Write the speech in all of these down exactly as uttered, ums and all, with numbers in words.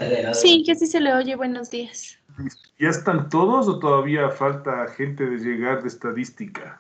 Sí, que sí se le oye. Buenos días. ¿Ya están todos o todavía falta gente de llegar de estadística?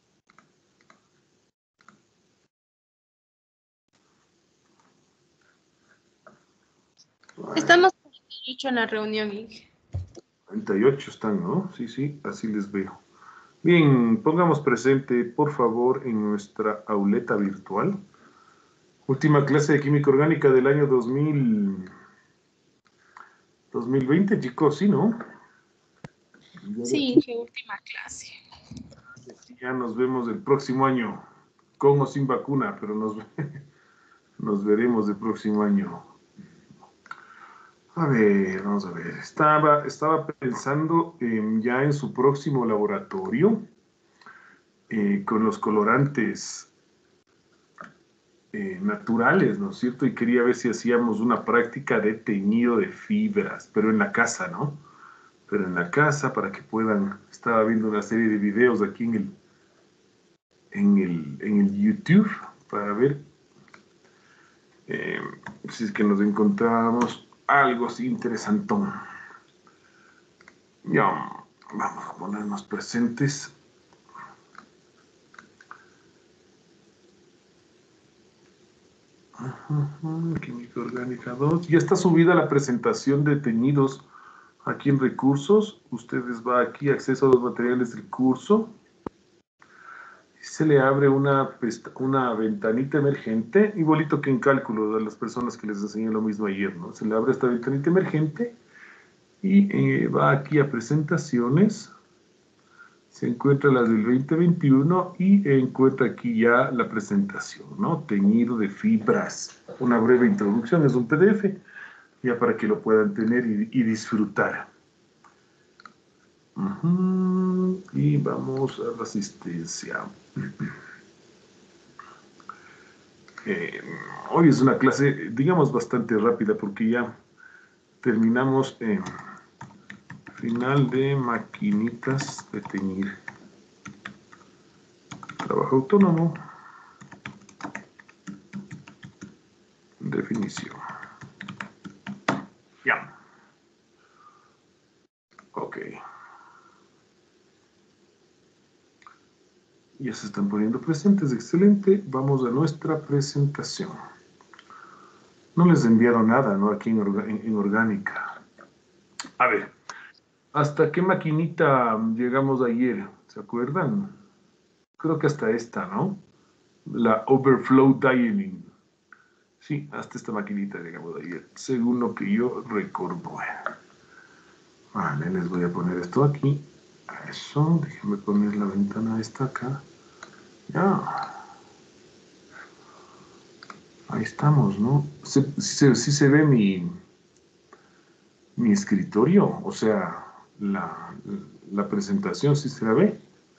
Estamos hecho en la reunión, Inge. cuarenta y ocho están, ¿no? Sí, sí, así les veo. Bien, pongamos presente, por favor, en nuestra auleta virtual. Última clase de química orgánica del año dos mil, dos mil veinte, chicos, ¿sí, no? Sí, Inge, última clase. Ya nos vemos el próximo año, con o sin vacuna, pero nos, nos veremos el próximo año. A ver, vamos a ver. Estaba, estaba pensando eh, ya en su próximo laboratorio eh, con los colorantes eh, naturales, ¿no es cierto? Y quería ver si hacíamos una práctica de teñido de fibras, pero en la casa, ¿no? Pero en la casa para que puedan. Estaba viendo una serie de videos aquí en el, en el, en el YouTube para ver eh, si es que nos encontrábamos algo así interesantón. Ya, vamos a ponernos presentes. Uh-huh, química orgánica dos. Ya está subida la presentación de teñidos aquí en recursos. Ustedes va aquí, acceso a los materiales del curso. Se le abre una, una ventanita emergente, igualito que en cálculo de las personas que les enseñé lo mismo ayer, ¿no? Se le abre esta ventanita emergente y eh, va aquí a presentaciones. Se encuentra las del veinte veintiuno y encuentra aquí ya la presentación, ¿no? Teñido de fibras. Una breve introducción, es un P D F, ya para que lo puedan tener y, y disfrutar. Uh-huh. Y vamos a la asistencia. Eh, hoy es una clase, digamos, bastante rápida porque ya terminamos en final de maquinitas de teñir. Trabajo autónomo. Definición. Ya. Ok. Ya se están poniendo presentes, excelente. Vamos a nuestra presentación. No les enviaron nada, ¿no? Aquí en, orga, en, en orgánica. A ver, ¿hasta qué maquinita llegamos ayer? ¿Se acuerdan? Creo que hasta esta, ¿no? La Overflow Dialing. Sí, hasta esta maquinita llegamos ayer, según lo que yo recuerdo. Vale, les voy a poner esto aquí. Eso, déjenme poner la ventana esta acá. Ya. Ahí estamos, ¿no? Sí se, se, se, ve mi, mi escritorio, o sea, la, la presentación, ¿sí se la ve?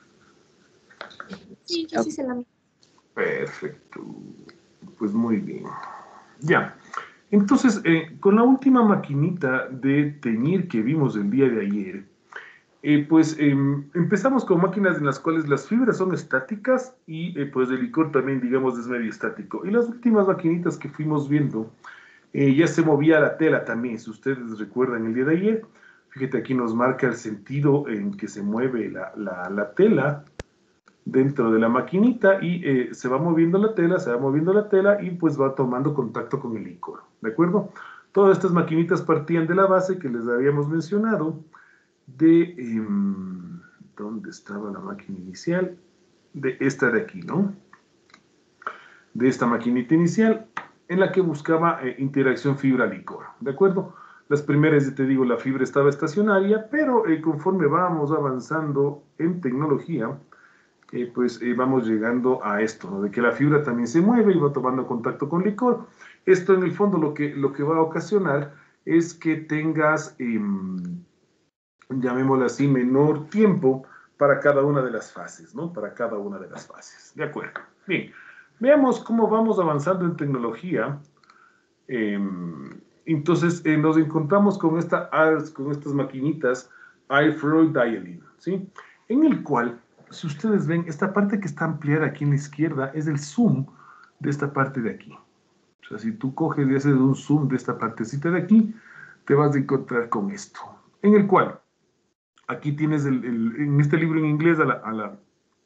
Sí, que sí se la ve. Perfecto. Pues muy bien. Ya. Entonces, eh, con la última maquinita de teñir que vimos el día de ayer, eh, pues eh, empezamos con máquinas en las cuales las fibras son estáticas y eh, pues el licor también, digamos, es medio estático. Y las últimas maquinitas que fuimos viendo, eh, ya se movía la tela también, si ustedes recuerdan el día de ayer. Fíjate, aquí nos marca el sentido en que se mueve la, la, la tela dentro de la maquinita y eh, se va moviendo la tela, se va moviendo la tela y pues va tomando contacto con el licor, ¿de acuerdo? Todas estas maquinitas partían de la base que les habíamos mencionado de, eh, ¿dónde estaba la máquina inicial? De esta de aquí, ¿no? De esta maquinita inicial en la que buscaba eh, interacción fibra-licor, ¿de acuerdo? Las primeras, te digo, la fibra estaba estacionaria, pero eh, conforme vamos avanzando en tecnología, eh, pues eh, vamos llegando a esto, ¿no? De que la fibra también se mueve y va tomando contacto con licor. Esto en el fondo lo que, lo que va a ocasionar es que tengas, eh, llamémoslo así, menor tiempo para cada una de las fases, ¿no? Para cada una de las fases. De acuerdo. Bien, veamos cómo vamos avanzando en tecnología. Eh, entonces, eh, nos encontramos con, esta, con estas maquinitas Airflow Dialing, ¿sí? En el cual, si ustedes ven, esta parte que está ampliada aquí en la izquierda es el zoom de esta parte de aquí. O sea, si tú coges y haces un zoom de esta partecita de aquí, te vas a encontrar con esto, en el cual, aquí tienes, el, el, en este libro en inglés, a la, a la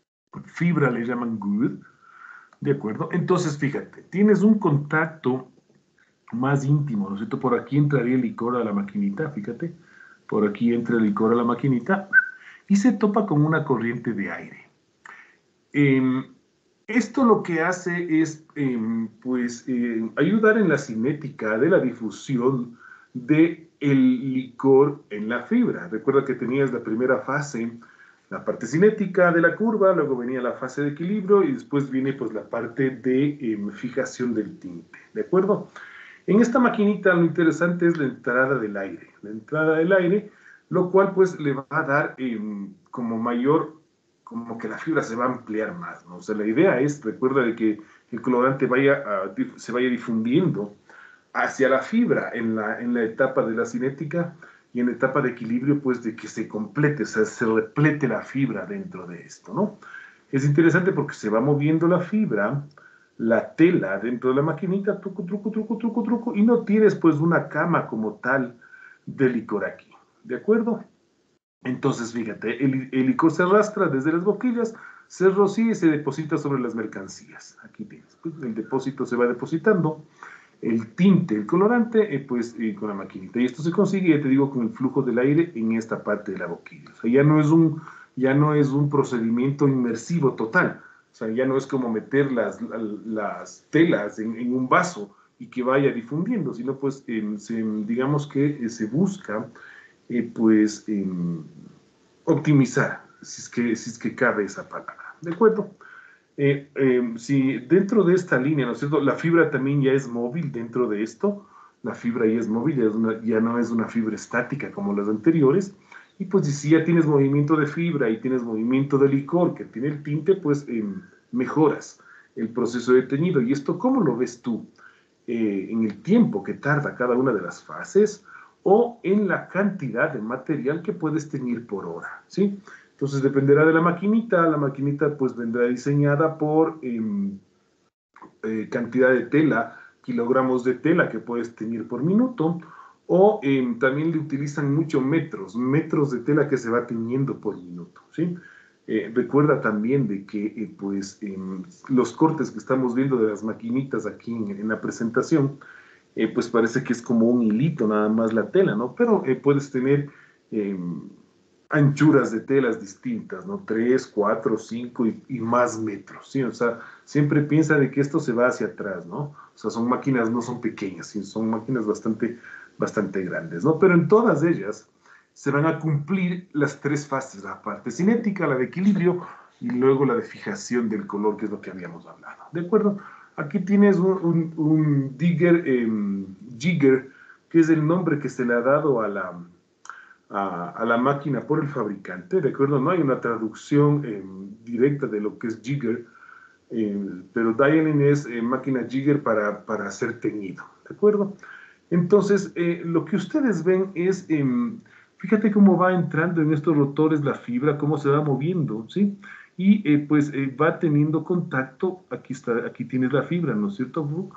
fibra le llaman good, ¿de acuerdo? Entonces, fíjate, tienes un contacto más íntimo, ¿no es cierto? Por aquí entraría el licor a la maquinita, fíjate, por aquí entra el licor a la maquinita y se topa con una corriente de aire. Eh, esto lo que hace es, eh, pues, eh, ayudar en la cinética de la difusión del licor en la fibra. Recuerda que tenías la primera fase, la parte cinética de la curva, luego venía la fase de equilibrio y después viene pues la parte de eh, fijación del tinte, ¿de acuerdo? En esta maquinita lo interesante es la entrada del aire, la entrada del aire, lo cual pues le va a dar eh, como mayor, como que la fibra se va a ampliar más, ¿no? O sea, la idea es, recuerda de que el colorante vaya a, se vaya difundiendo hacia la fibra en la, en la etapa de la cinética y en la etapa de equilibrio, pues de que se complete, o sea, se replete la fibra dentro de esto, ¿no? Es interesante porque se va moviendo la fibra, la tela dentro de la maquinita, truco, truco, truco, truco, truco, y no tienes pues una cama como tal de licor aquí, ¿de acuerdo? Entonces, fíjate, el, el licor se arrastra desde las boquillas, se rocía y se deposita sobre las mercancías. Aquí tienes, pues, el depósito se va depositando, el tinte, el colorante, eh, pues eh, con la maquinita. Y esto se consigue, ya te digo, con el flujo del aire en esta parte de la boquilla. O sea, ya no es un, ya no es un procedimiento inmersivo total. O sea, ya no es como meter las, las telas en, en un vaso y que vaya difundiendo, sino pues eh, se, digamos que eh, se busca eh, pues eh, optimizar, si es, que, si es que cabe esa palabra. ¿De acuerdo? Eh, eh, si dentro de esta línea, ¿no es cierto? La fibra también ya es móvil dentro de esto, la fibra ya es móvil, ya, es una, ya no es una fibra estática como las anteriores, y pues si ya tienes movimiento de fibra y tienes movimiento de licor que tiene el tinte, pues eh, mejoras el proceso de teñido. ¿Y esto cómo lo ves tú? Eh, en el tiempo que tarda cada una de las fases o en la cantidad de material que puedes teñir por hora, ¿sí? Entonces dependerá de la maquinita, la maquinita pues vendrá diseñada por eh, eh, cantidad de tela, kilogramos de tela que puedes teñir por minuto, o eh, también le utilizan mucho metros, metros de tela que se va teñiendo por minuto, ¿sí? Eh, recuerda también de que eh, pues eh, los cortes que estamos viendo de las maquinitas aquí en, en la presentación, eh, pues parece que es como un hilito nada más la tela, ¿no? Pero eh, puedes tener eh, anchuras de telas distintas, ¿no? Tres, cuatro, cinco y, y más metros, ¿sí? O sea, siempre piensa de que esto se va hacia atrás, ¿no? O sea, son máquinas, no son pequeñas, ¿sí? Son máquinas bastante, bastante grandes, ¿no? Pero en todas ellas se van a cumplir las tres fases, la parte cinética, la de equilibrio y luego la de fijación del color, que es lo que habíamos hablado, ¿de acuerdo? Aquí tienes un, un, un digger, eh, jigger, que es el nombre que se le ha dado a la, a, a la máquina por el fabricante, ¿de acuerdo? No hay una traducción eh, directa de lo que es jigger, eh, pero dialing es eh, máquina jigger para, para hacer teñido, ¿de acuerdo? Entonces, eh, lo que ustedes ven es, eh, fíjate cómo va entrando en estos rotores la fibra, cómo se va moviendo, ¿sí? Y eh, pues eh, va teniendo contacto, aquí está, aquí tienes la fibra, ¿no es cierto, Brooke?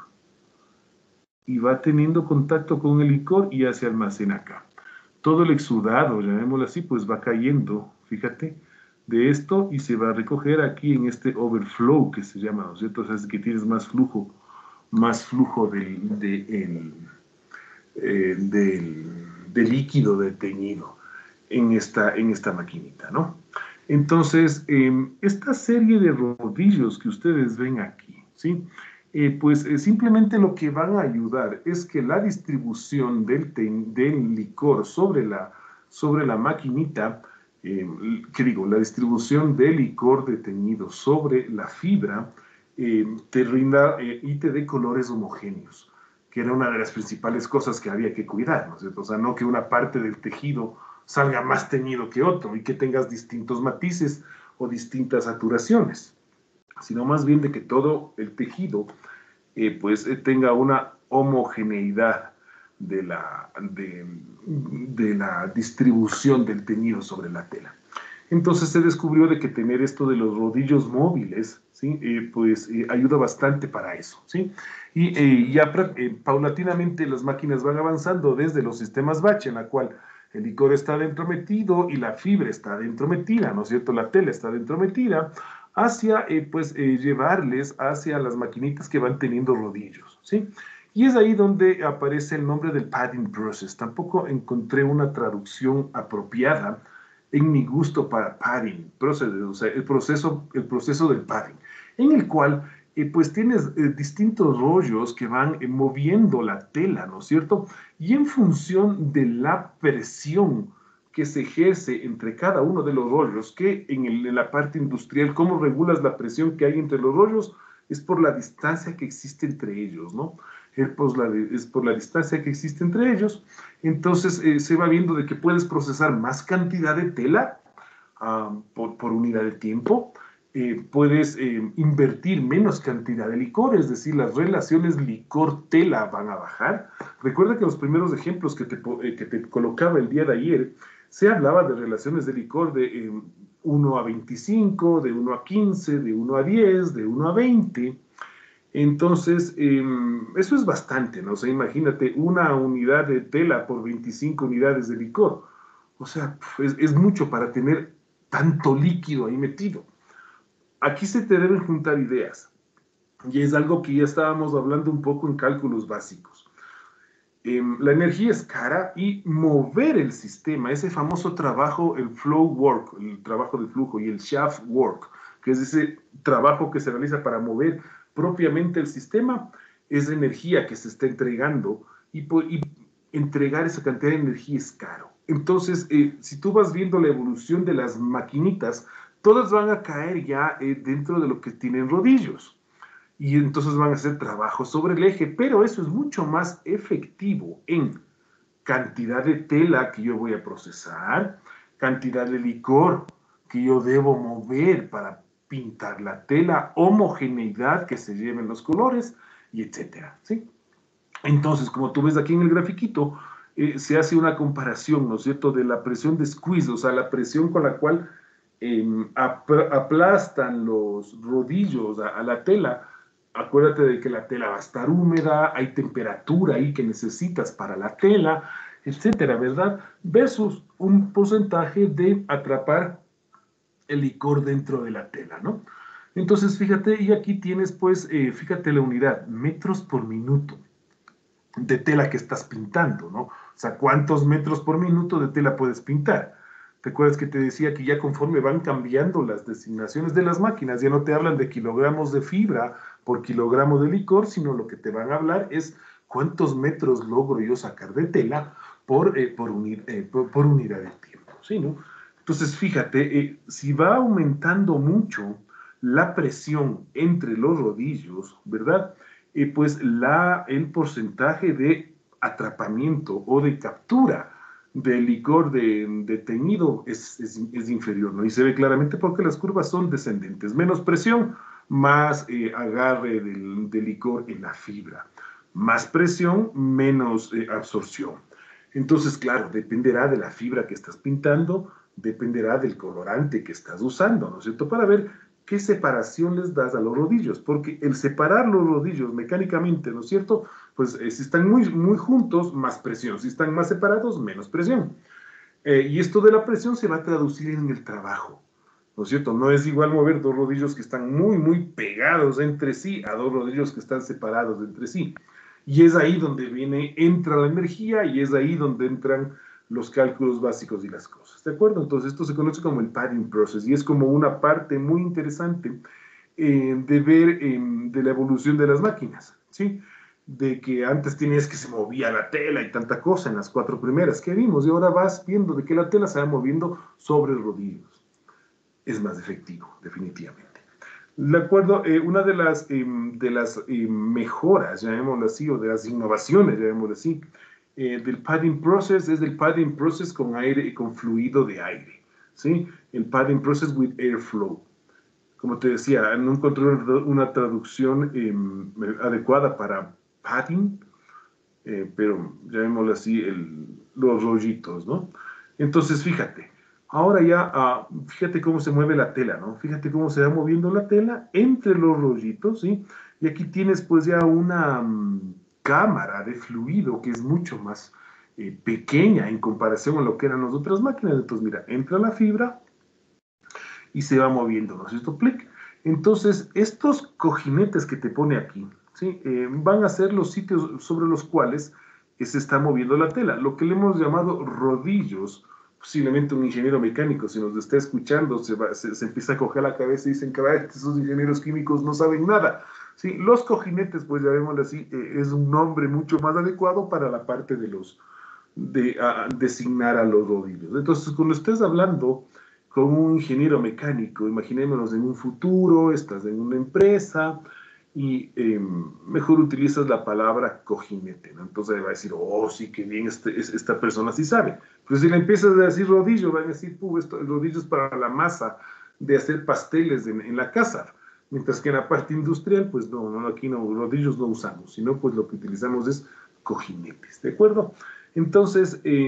Y va teniendo contacto con el licor y ya se almacena acá. Todo el exudado, llamémoslo así, pues va cayendo, fíjate, de esto y se va a recoger aquí en este overflow que se llama, ¿no es cierto? O sea, es que tienes más flujo, más flujo del, de, el, eh, del, del líquido de teñido en esta, en esta maquinita, ¿no? Entonces, eh, esta serie de rodillos que ustedes ven aquí, ¿sí? Eh, pues eh, simplemente lo que van a ayudar es que la distribución del, del licor sobre la, sobre la maquinita, eh, ¿qué digo? La distribución del licor de teñido sobre la fibra eh, te rinda eh, y te dé colores homogéneos, que era una de las principales cosas que había que cuidar, ¿no es cierto? O sea, no que una parte del tejido salga más teñido que otro y que tengas distintos matices o distintas saturaciones, sino más bien de que todo el tejido eh, pues eh, tenga una homogeneidad de la, de, de la distribución del teñido sobre la tela. Entonces se descubrió de que tener esto de los rodillos móviles, ¿sí? Eh, pues eh, ayuda bastante para eso, ¿sí? Y eh, ya eh, paulatinamente las máquinas van avanzando desde los sistemas batch, en la cual el licor está dentro metido y la fibra está dentro metida, ¿no es cierto? La tela está dentro metida, hacia, eh, pues, eh, llevarles hacia las maquinitas que van teniendo rodillos, ¿sí? Y es ahí donde aparece el nombre del padding process. Tampoco encontré una traducción apropiada en mi gusto para padding, process, o sea, el proceso, el proceso del padding, en el cual eh, pues tienes eh, distintos rollos que van eh, moviendo la tela, ¿no es cierto? Y en función de la presión que se ejerce entre cada uno de los rollos, que en, el, en la parte industrial, cómo regulas la presión que hay entre los rollos, es por la distancia que existe entre ellos, ¿no? Es por la, es por la distancia que existe entre ellos. Entonces eh, se va viendo de que puedes procesar más cantidad de tela uh, por, por, unidad de tiempo, eh, puedes eh, invertir menos cantidad de licor, es decir, las relaciones licor-tela van a bajar. Recuerda que los primeros ejemplos que te, eh, que te colocaba el día de ayer, se hablaba de relaciones de licor de eh, uno a veinticinco, de uno a quince, de uno a diez, de uno a veinte. Entonces, eh, eso es bastante, ¿no? O sea, imagínate una unidad de tela por veinticinco unidades de licor. O sea, es, es mucho para tener tanto líquido ahí metido. Aquí se te deben juntar ideas. Y es algo que ya estábamos hablando un poco en cálculos básicos. Eh, la energía es cara y mover el sistema, ese famoso trabajo, el flow work, el trabajo de flujo, y el shaft work, que es ese trabajo que se realiza para mover propiamente el sistema, es energía que se está entregando y, y entregar esa cantidad de energía es caro. Entonces, eh, si tú vas viendo la evolución de las maquinitas, todas van a caer ya eh, dentro de lo que tienen rodillos. Y entonces van a hacer trabajo sobre el eje, pero eso es mucho más efectivo en cantidad de tela que yo voy a procesar, cantidad de licor que yo debo mover para pintar la tela, homogeneidad que se lleven los colores, y etcétera, ¿sí? Entonces, como tú ves aquí en el grafiquito, eh, se hace una comparación, ¿no es cierto?, de la presión de squeeze, o sea, la presión con la cual eh, ap aplastan los rodillos a, a la tela. Acuérdate de que la tela va a estar húmeda, hay temperatura ahí que necesitas para la tela, etcétera, ¿verdad? Versus un porcentaje de atrapar el licor dentro de la tela, ¿no? Entonces, fíjate, y aquí tienes, pues, eh, fíjate la unidad, metros por minuto de tela que estás pintando, ¿no? O sea, ¿cuántos metros por minuto de tela puedes pintar? ¿Te acuerdas que te decía que ya conforme van cambiando las designaciones de las máquinas, ya no te hablan de kilogramos de fibra por kilogramo de licor, sino lo que te van a hablar es cuántos metros logro yo sacar de tela por, eh, por, unir, eh, por, por unidad de tiempo, ¿sí, no? Entonces, fíjate, eh, si va aumentando mucho la presión entre los rodillos, ¿verdad?, Eh, pues la, el porcentaje de atrapamiento o de captura del licor de, de teñido es, es, es, inferior, ¿no? Y se ve claramente porque las curvas son descendentes. Menos presión, más eh, agarre del, del licor en la fibra. Más presión, menos eh, absorción. Entonces, claro, dependerá de la fibra que estás pintando, dependerá del colorante que estás usando, ¿no es cierto?, para ver qué separación les das a los rodillos, porque el separar los rodillos mecánicamente, ¿no es cierto?, pues eh, si están muy, muy juntos, más presión, si están más separados, menos presión. Eh, y esto de la presión se va a traducir en el trabajo, ¿no es cierto? No es igual mover dos rodillos que están muy, muy pegados entre sí a dos rodillos que están separados entre sí. Y es ahí donde viene, entra la energía y es ahí donde entran los cálculos básicos y las cosas, ¿de acuerdo? Entonces esto se conoce como el padding process y es como una parte muy interesante eh, de ver eh, de la evolución de las máquinas, ¿sí? De que antes tenías que se movía la tela y tanta cosa en las cuatro primeras que vimos y ahora vas viendo de que la tela se va moviendo sobre rodillos. Es más efectivo, definitivamente. De acuerdo, eh, una de las, eh, de las eh, mejoras, llamémoslo así, o de las innovaciones, llamémoslo así, eh, del padding process es el padding process con aire y con fluido de aire, ¿sí? El padding process with airflow. Como te decía, no encontré una traducción eh, adecuada para padding, eh, pero llamémoslo así, el, los rollitos, ¿no? Entonces, fíjate, Ahora ya, ah, fíjate cómo se mueve la tela, ¿no? Fíjate cómo se va moviendo la tela entre los rollitos, ¿sí? Y aquí tienes pues ya una mm, cámara de fluido que es mucho más eh, pequeña en comparación a lo que eran las otras máquinas. Entonces, mira, entra la fibra y se va moviendo, ¿no es cierto? Plic. Entonces, estos cojinetes que te pone aquí, ¿sí? Eh, van a ser los sitios sobre los cuales eh, se está moviendo la tela, lo que le hemos llamado rodillos. Posiblemente un ingeniero mecánico, si nos está escuchando, se, va, se, se empieza a coger la cabeza y dicen que esos ingenieros químicos no saben nada. Sí, los cojinetes, pues llamémoslo así, eh, es un nombre mucho más adecuado para la parte de los, de a, designar a los rodillos. Entonces, cuando estés hablando con un ingeniero mecánico, imaginémonos en un futuro, estás en una empresa y eh, mejor utilizas la palabra cojinete, ¿no? Entonces va a decir, oh, sí, qué bien, este, esta persona sí sabe. Pero si le empiezas a decir rodillo, van a decir, puh, esto, el rodillo es para la masa de hacer pasteles en, en la casa. Mientras que en la parte industrial, pues no, no, aquí no, rodillos no usamos, sino pues lo que utilizamos es cojinetes, ¿de acuerdo? Entonces, eh,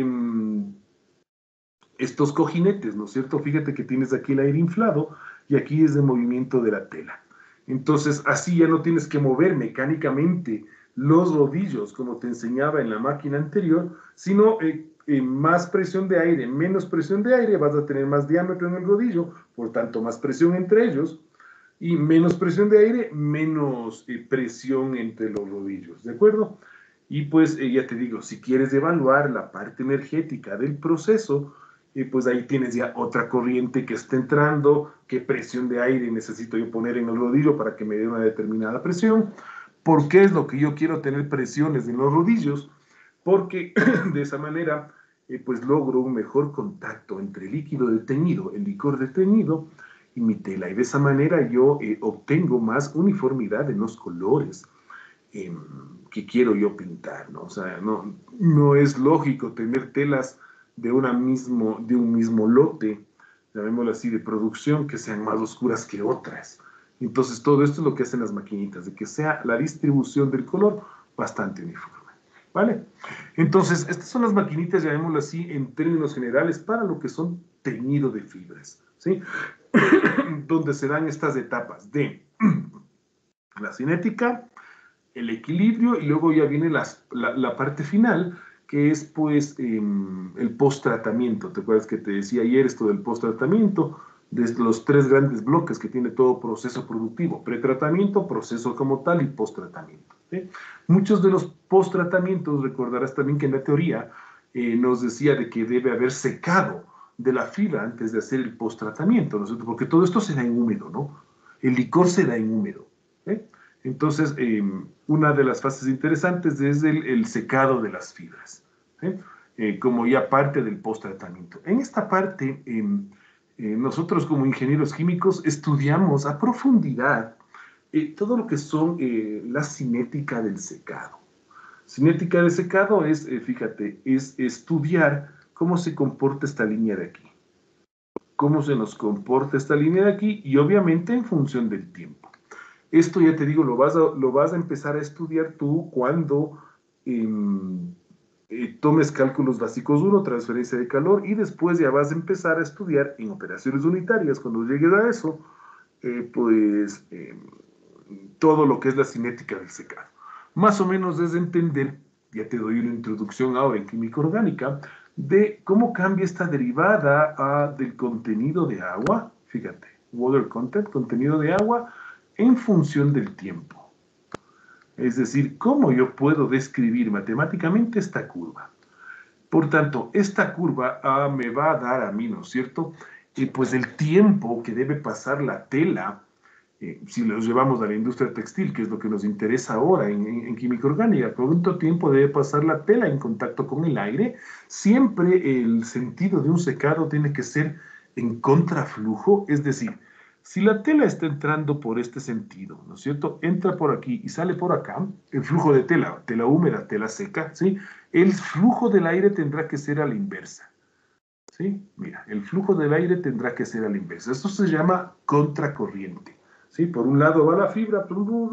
estos cojinetes, ¿no es cierto? Fíjate que tienes aquí el aire inflado y aquí es el movimiento de la tela. Entonces, así ya no tienes que mover mecánicamente los rodillos como te enseñaba en la máquina anterior, sino eh, eh, más presión de aire, menos presión de aire, vas a tener más diámetro en el rodillo, por tanto, más presión entre ellos, y menos presión de aire, menos eh, presión entre los rodillos, ¿de acuerdo? Y pues eh, ya te digo, si quieres evaluar la parte energética del proceso, eh, pues ahí tienes ya otra corriente que está entrando, qué presión de aire necesito yo poner en el rodillo para que me dé una determinada presión, por qué es lo que yo quiero tener presiones en los rodillos, porque de esa manera eh, pues logro un mejor contacto entre el líquido de teñido, el licor de teñido, y mi tela, y de esa manera yo eh, obtengo más uniformidad en los colores eh, que quiero yo pintar, ¿no? O sea, no, no es lógico tener telas de, una mismo, de un mismo lote, llamémoslo así, de producción, que sean más oscuras que otras. Entonces, todo esto es lo que hacen las maquinitas, de que sea la distribución del color bastante uniforme, ¿vale? Entonces, estas son las maquinitas, llamémoslo así, en términos generales, para lo que son teñido de fibras, ¿sí? Donde se dan estas etapas de la cinética, el equilibrio y luego ya viene las, la, la, parte final, que es pues eh, el post-tratamiento. ¿Te acuerdas que te decía ayer esto del post-tratamiento? De los tres grandes bloques que tiene todo proceso productivo: pretratamiento, proceso como tal y post-tratamiento. ¿Sí? Muchos de los post-tratamientos, recordarás también que en la teoría eh, nos decía de que debe haber secado de la fibra antes de hacer el post-tratamiento, ¿no es cierto? Porque todo esto se da en húmedo, ¿no? El licor se da en húmedo. ¿eh? Entonces, eh, una de las fases interesantes es el, el secado de las fibras, ¿eh? Eh, como ya parte del post-tratamiento. En esta parte, eh, eh, nosotros como ingenieros químicos estudiamos a profundidad eh, todo lo que son eh, la cinética del secado. Cinética del secado es, eh, fíjate, es estudiar cómo se comporta esta línea de aquí, cómo se nos comporta esta línea de aquí y obviamente en función del tiempo. Esto ya te digo, lo vas a, lo vas a empezar a estudiar tú cuando eh, eh, tomes cálculos básicos uno, transferencia de calor, y después ya vas a empezar a estudiar en operaciones unitarias. Cuando llegues a eso, eh, pues eh, todo lo que es la cinética del secado. Más o menos es entender, ya te doy una introducción ahora en química orgánica, de cómo cambia esta derivada a, del contenido de agua, fíjate, water content, contenido de agua, en función del tiempo. Es decir, cómo yo puedo describir matemáticamente esta curva. Por tanto, esta curva ah, me va a dar a mí, ¿no es cierto? Eh, pues el tiempo que debe pasar la tela, eh, si los llevamos a la industria textil, que es lo que nos interesa ahora en, en, en química orgánica, ¿cuánto tiempo debe pasar la tela en contacto con el aire? Siempre el sentido de un secado tiene que ser en contraflujo, es decir, si la tela está entrando por este sentido, ¿no es cierto? Entra por aquí y sale por acá, el flujo de tela, tela húmeda, tela seca, ¿sí? El flujo del aire tendrá que ser a la inversa, ¿sí? Mira, el flujo del aire tendrá que ser a la inversa. Esto se llama contracorriente, ¿sí? Por un lado va la fibra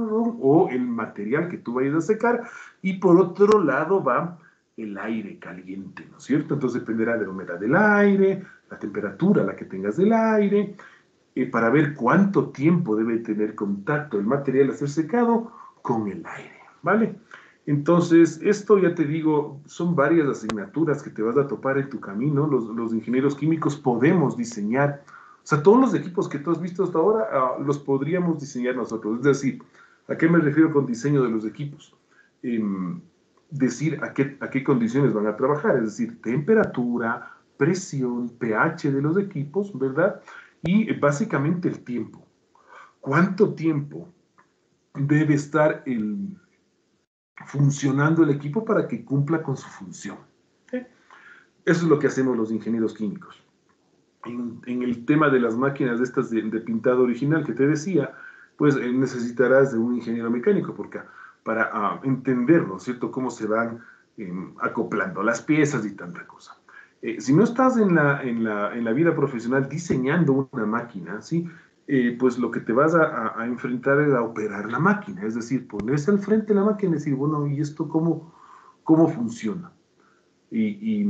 o el material que tú vayas a secar y por otro lado va el aire caliente, ¿no es cierto? Entonces dependerá de la humedad del aire, la temperatura a la que tengas del aire, eh, para ver cuánto tiempo debe tener contacto el material a ser secado con el aire, ¿vale? Entonces, esto ya te digo, son varias asignaturas que te vas a topar en tu camino. Los, los ingenieros químicos podemos diseñar, o sea, todos los equipos que tú has visto hasta ahora, uh, los podríamos diseñar nosotros. Es decir, ¿a qué me refiero con diseño de los equipos? Eh, decir a qué, a qué condiciones van a trabajar, es decir, temperatura, presión, pH de los equipos, ¿verdad? Y eh, básicamente el tiempo. ¿Cuánto tiempo debe estar el funcionando el equipo para que cumpla con su función? ¿Sí? Eso es lo que hacemos los ingenieros químicos. En, en el tema de las máquinas de estas de, de pintado original que te decía, pues eh, necesitarás de un ingeniero mecánico porque, para uh, entender, ¿no es cierto?, cómo se van eh, acoplando las piezas y tanta cosa. Eh, si no estás en la, en, la, en la vida profesional diseñando una máquina, ¿sí?, Eh, pues lo que te vas a, a, a enfrentar es a operar la máquina, es decir, ponerse al frente de la máquina y decir, bueno, ¿y esto cómo, cómo funciona? Y, y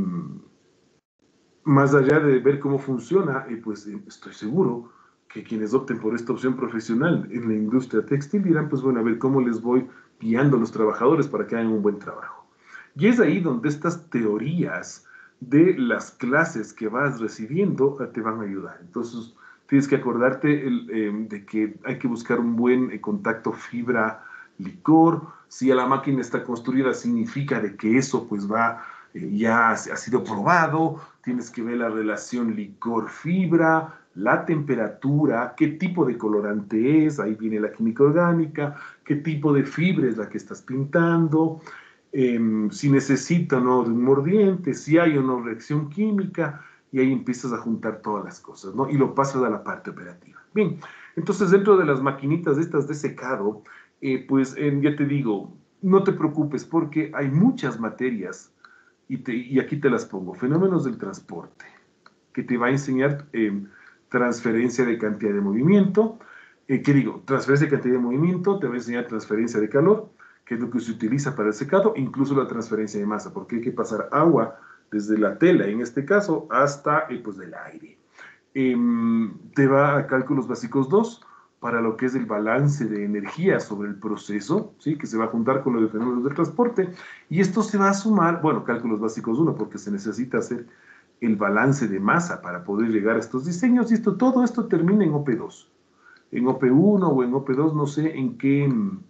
más allá de ver cómo funciona, eh, pues eh, estoy seguro que quienes opten por esta opción profesional en la industria textil dirán, pues bueno, a ver cómo les voy guiando a los trabajadores para que hagan un buen trabajo. Y es ahí donde estas teorías de las clases que vas recibiendo te van a ayudar. Entonces, tienes que acordarte el, eh, de que hay que buscar un buen eh, contacto fibra-licor. Si a la máquina está construida, significa de que eso pues va, eh, ya ha sido probado. Tienes que ver la relación licor-fibra, la temperatura, qué tipo de colorante es, ahí viene la química orgánica, qué tipo de fibra es la que estás pintando, eh, si necesita o no de un mordiente, si hay o no reacción química, y ahí empiezas a juntar todas las cosas, ¿no? Y lo pasas a la parte operativa. Bien, entonces dentro de las maquinitas estas de secado, eh, pues eh, ya te digo, no te preocupes porque hay muchas materias, y, te, y aquí te las pongo, fenómenos del transporte, que te va a enseñar eh, transferencia de cantidad de movimiento, eh, ¿qué digo? Transferencia de cantidad de movimiento, te va a enseñar transferencia de calor, que es lo que se utiliza para el secado, incluso la transferencia de masa, porque hay que pasar agua desde la tela, en este caso, hasta eh, pues, del aire. Eh, te va a cálculos básicos dos, para lo que es el balance de energía sobre el proceso, ¿sí?, que se va a juntar con los fenómenos del transporte, y esto se va a sumar, bueno, cálculos básicos uno, porque se necesita hacer el balance de masa para poder llegar a estos diseños, y esto, todo esto termina en O P dos. En O P uno o en O P dos, no sé en qué,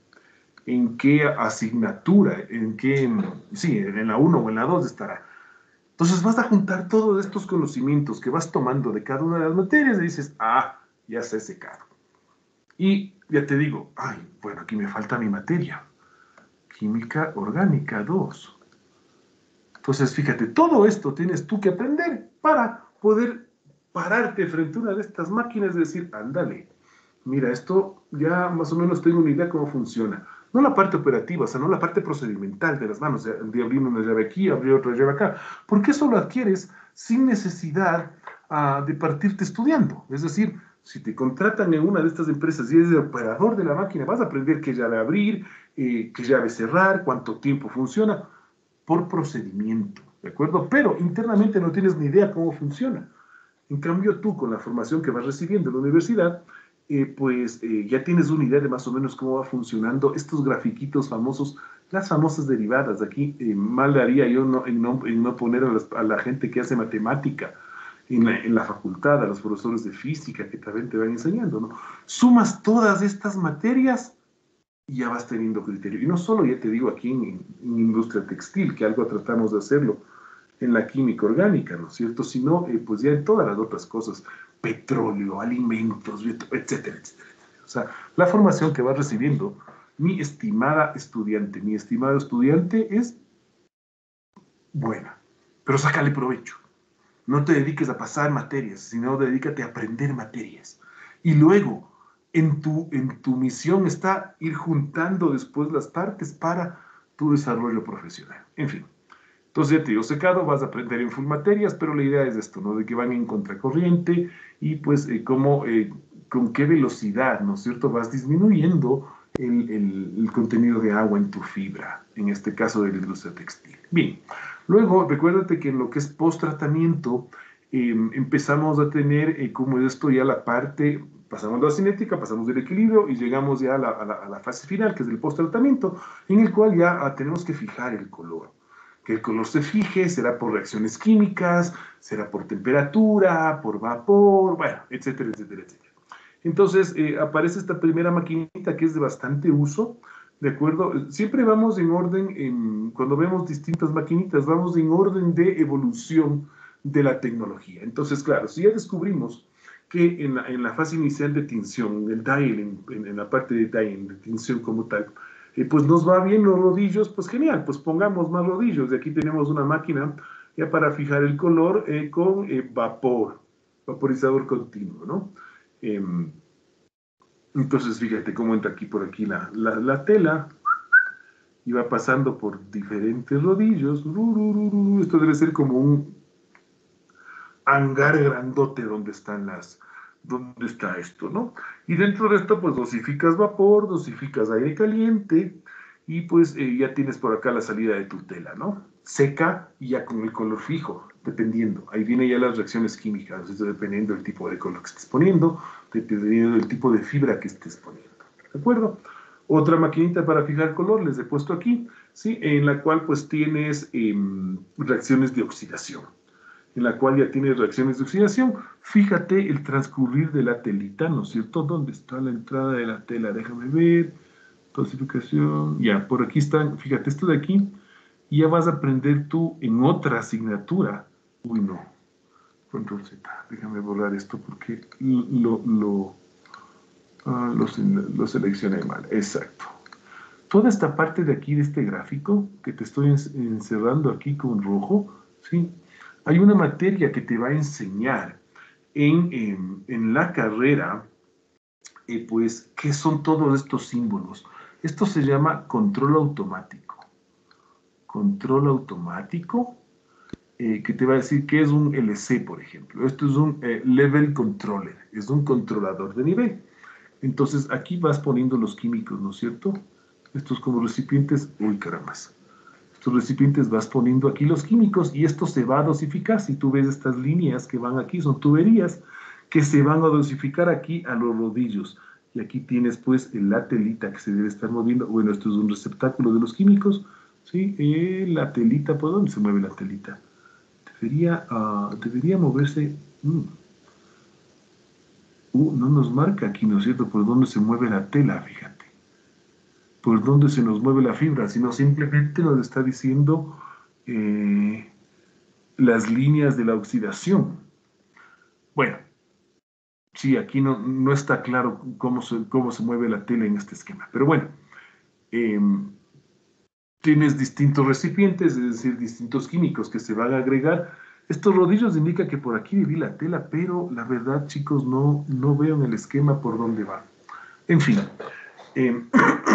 en qué asignatura, en qué, sí, en la uno o en la dos estará. Entonces vas a juntar todos estos conocimientos que vas tomando de cada una de las materias y dices, ah, ya sé secado. Y ya te digo, ay, bueno, aquí me falta mi materia. Química orgánica dos. Entonces, fíjate, todo esto tienes tú que aprender para poder pararte frente a una de estas máquinas y decir, ándale, mira, esto ya más o menos tengo una idea cómo funciona. No la parte operativa, o sea, no la parte procedimental de las manos, de abrir una llave aquí, abrir otra llave acá, porque eso lo adquieres sin necesidad uh, de partirte estudiando. Es decir, si te contratan en una de estas empresas y eres el operador de la máquina, vas a aprender qué llave abrir, eh, qué llave cerrar, cuánto tiempo funciona, por procedimiento, ¿de acuerdo? Pero internamente no tienes ni idea cómo funciona. En cambio, tú, con la formación que vas recibiendo en la universidad, eh, pues eh, ya tienes una idea de más o menos cómo va funcionando estos grafiquitos famosos, las famosas derivadas. Aquí eh, mal haría yo no, en, no, en no poner a, las, a la gente que hace matemática en la, en la facultad, a los profesores de física que también te van enseñando, ¿no? Sumas todas estas materias y ya vas teniendo criterio. Y no solo, ya te digo, aquí en, en industria textil, que algo tratamos de hacerlo en la química orgánica, ¿no es cierto? Sino, eh, pues ya en todas las otras cosas, petróleo, alimentos, etcétera, etcétera. O sea, la formación que vas recibiendo, mi estimada estudiante, mi estimado estudiante, es buena, pero sácale provecho. No te dediques a pasar materias, sino dedícate a aprender materias. Y luego, en tu, en tu misión está ir juntando después las partes para tu desarrollo profesional. En fin. Entonces, ya te digo, secado, vas a aprender en full materias, pero la idea es esto, ¿no? De que van en contracorriente y pues eh, cómo, eh, con qué velocidad, ¿no es cierto?, vas disminuyendo el, el, el contenido de agua en tu fibra, en este caso de la industria textil. Bien, luego recuérdate que en lo que es post-tratamiento, eh, empezamos a tener, eh, como esto ya la parte, pasamos de la cinética, pasamos del equilibrio y llegamos ya a la, a la, a la fase final, que es el post-tratamiento, en el cual ya ah, tenemos que fijar el color. Que el color se fije, será por reacciones químicas, será por temperatura, por vapor, bueno, etcétera, etcétera, etcétera. Entonces, eh, aparece esta primera maquinita que es de bastante uso, ¿de acuerdo? Siempre vamos en orden, en, cuando vemos distintas maquinitas, vamos en orden de evolución de la tecnología. Entonces, claro, si ya descubrimos que en la, en la fase inicial de tinción, el dialing, en, en la parte de dialing, de tinción como tal, eh, pues nos va bien los rodillos, pues genial, pues pongamos más rodillos. Y aquí tenemos una máquina ya para fijar el color eh, con eh, vapor, vaporizador continuo, ¿no? Eh, entonces, fíjate cómo entra aquí por aquí la, la, la tela y va pasando por diferentes rodillos. Esto debe ser como un hangar grandote donde están las, donde está esto, ¿no? Y dentro de esto, pues dosificas vapor, dosificas aire caliente y pues eh, ya tienes por acá la salida de tu tela, ¿no? Seca y ya con el color fijo, dependiendo. Ahí vienen ya las reacciones químicas, esto dependiendo del tipo de color que estés poniendo, dependiendo del tipo de fibra que estés poniendo, ¿de acuerdo? Otra maquinita para fijar color les he puesto aquí, ¿sí? En la cual pues tienes eh, reacciones de oxidación, en la cual ya tienes reacciones de oxidación. Fíjate el transcurrir de la telita, ¿no es cierto? ¿Dónde está la entrada de la tela? Déjame ver. Dosificación. Ya, por aquí están. Fíjate, esto de aquí. Y ya vas a aprender tú en otra asignatura. Uy, no. Control Z. Déjame borrar esto porque lo, lo, uh, lo, lo seleccioné mal. Exacto. Toda esta parte de aquí, de este gráfico, que te estoy encerrando aquí con rojo, ¿sí? Hay una materia que te va a enseñar en, en, en la carrera, eh, pues, qué son todos estos símbolos. Esto se llama control automático. Control automático, eh, que te va a decir qué es un L C, por ejemplo. Esto es un eh, level controller, es un controlador de nivel. Entonces, aquí vas poniendo los químicos, ¿no es cierto? Estos como recipientes, uy, caramba. Estos recipientes vas poniendo aquí los químicos y esto se va a dosificar. Si tú ves estas líneas que van aquí, son tuberías que se van a dosificar aquí a los rodillos. Y aquí tienes pues la telita que se debe estar moviendo. Bueno, esto es un receptáculo de los químicos, ¿sí? Eh, la telita, ¿por dónde se mueve la telita? Debería, uh, debería moverse... Mm. Uh, no nos marca aquí, ¿no es cierto?, por dónde se mueve la tela, fíjate. Por dónde se nos mueve la fibra, sino simplemente nos está diciendo eh, las líneas de la oxidación. Bueno, sí, aquí no, no está claro cómo se, cómo se mueve la tela en este esquema, pero bueno, eh, tienes distintos recipientes, es decir, distintos químicos que se van a agregar. Estos rodillos indican que por aquí vi la tela, pero la verdad, chicos, no, no veo en el esquema por dónde va. En fin, eh,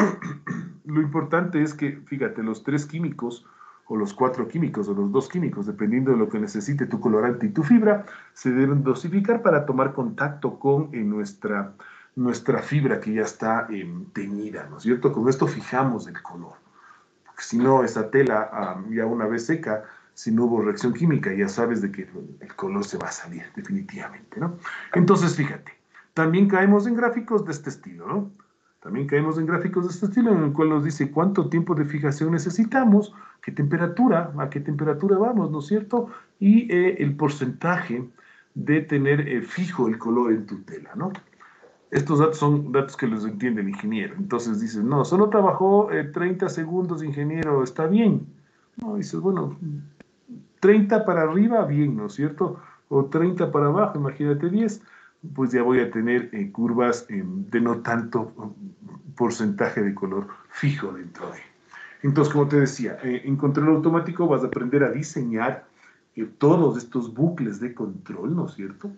lo importante es que, fíjate, los tres químicos, o los cuatro químicos, o los dos químicos, dependiendo de lo que necesite tu colorante y tu fibra, se deben dosificar para tomar contacto con eh, nuestra, nuestra fibra que ya está eh, teñida, ¿no es cierto? Con esto fijamos el color. Porque si no, esa tela, um, ya una vez seca, si no hubo reacción química, ya sabes de que el color se va a salir definitivamente, ¿no? Entonces, fíjate, también caemos en gráficos de este estilo, ¿no? También caemos en gráficos de este estilo en el cual nos dice cuánto tiempo de fijación necesitamos, qué temperatura, a qué temperatura vamos, ¿no es cierto? Y eh, el porcentaje de tener eh, fijo el color en tu tela, ¿no? Estos datos son datos que los entiende el ingeniero. Entonces dices, no, solo trabajó eh, treinta segundos, ingeniero, está bien. No, dices, bueno, treinta para arriba, bien, ¿no es cierto? O treinta para abajo, imagínate diez, pues ya voy a tener eh, curvas eh, de no tanto porcentaje de color fijo dentro de. Entonces, como te decía, eh, en control automático vas a aprender a diseñar eh, todos estos bucles de control, ¿no es cierto?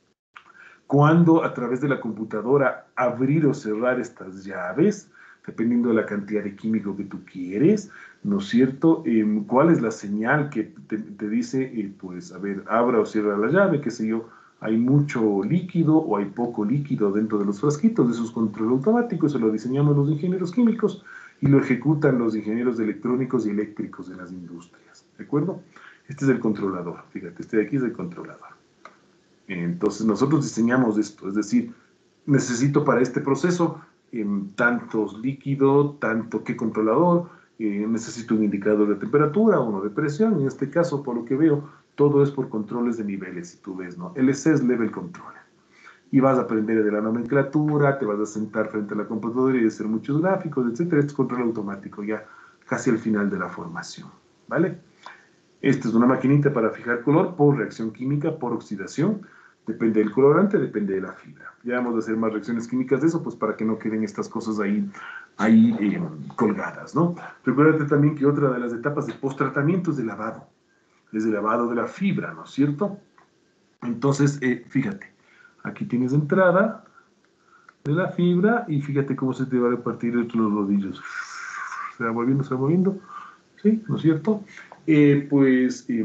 Cuándo a través de la computadora abrir o cerrar estas llaves, dependiendo de la cantidad de químico que tú quieres, ¿no es cierto? Eh, ¿Cuál es la señal que te, te dice, eh, pues, a ver, abra o cierra la llave, qué sé yo, hay mucho líquido o hay poco líquido dentro de los frasquitos, de esos control automáticos, se lo diseñamos los ingenieros químicos y lo ejecutan los ingenieros electrónicos y eléctricos de las industrias, ¿de acuerdo? Este es el controlador, fíjate, este de aquí es el controlador. Entonces nosotros diseñamos esto, es decir, necesito para este proceso eh, tantos líquido, tanto que controlador, eh, necesito un indicador de temperatura, uno de presión, en este caso, por lo que veo, todo es por controles de niveles, si tú ves, ¿no? L C es Level Controller. Y vas a aprender de la nomenclatura, te vas a sentar frente a la computadora y hacer muchos gráficos, etcétera. Esto es control automático, ya casi al final de la formación, ¿vale? Esta es una maquinita para fijar color por reacción química, por oxidación. Depende del colorante, depende de la fibra. Ya vamos a hacer más reacciones químicas de eso, pues para que no queden estas cosas ahí, ahí eh, colgadas, ¿no? Recuérdate también que otra de las etapas de post-tratamiento es de lavado. Es de lavado de la fibra, ¿no es cierto? Entonces, eh, fíjate, aquí tienes entrada de la fibra y fíjate cómo se te va a repartir entre los rodillos. Se va moviendo, se va moviendo, ¿sí? ¿No es cierto? Eh, pues... Eh,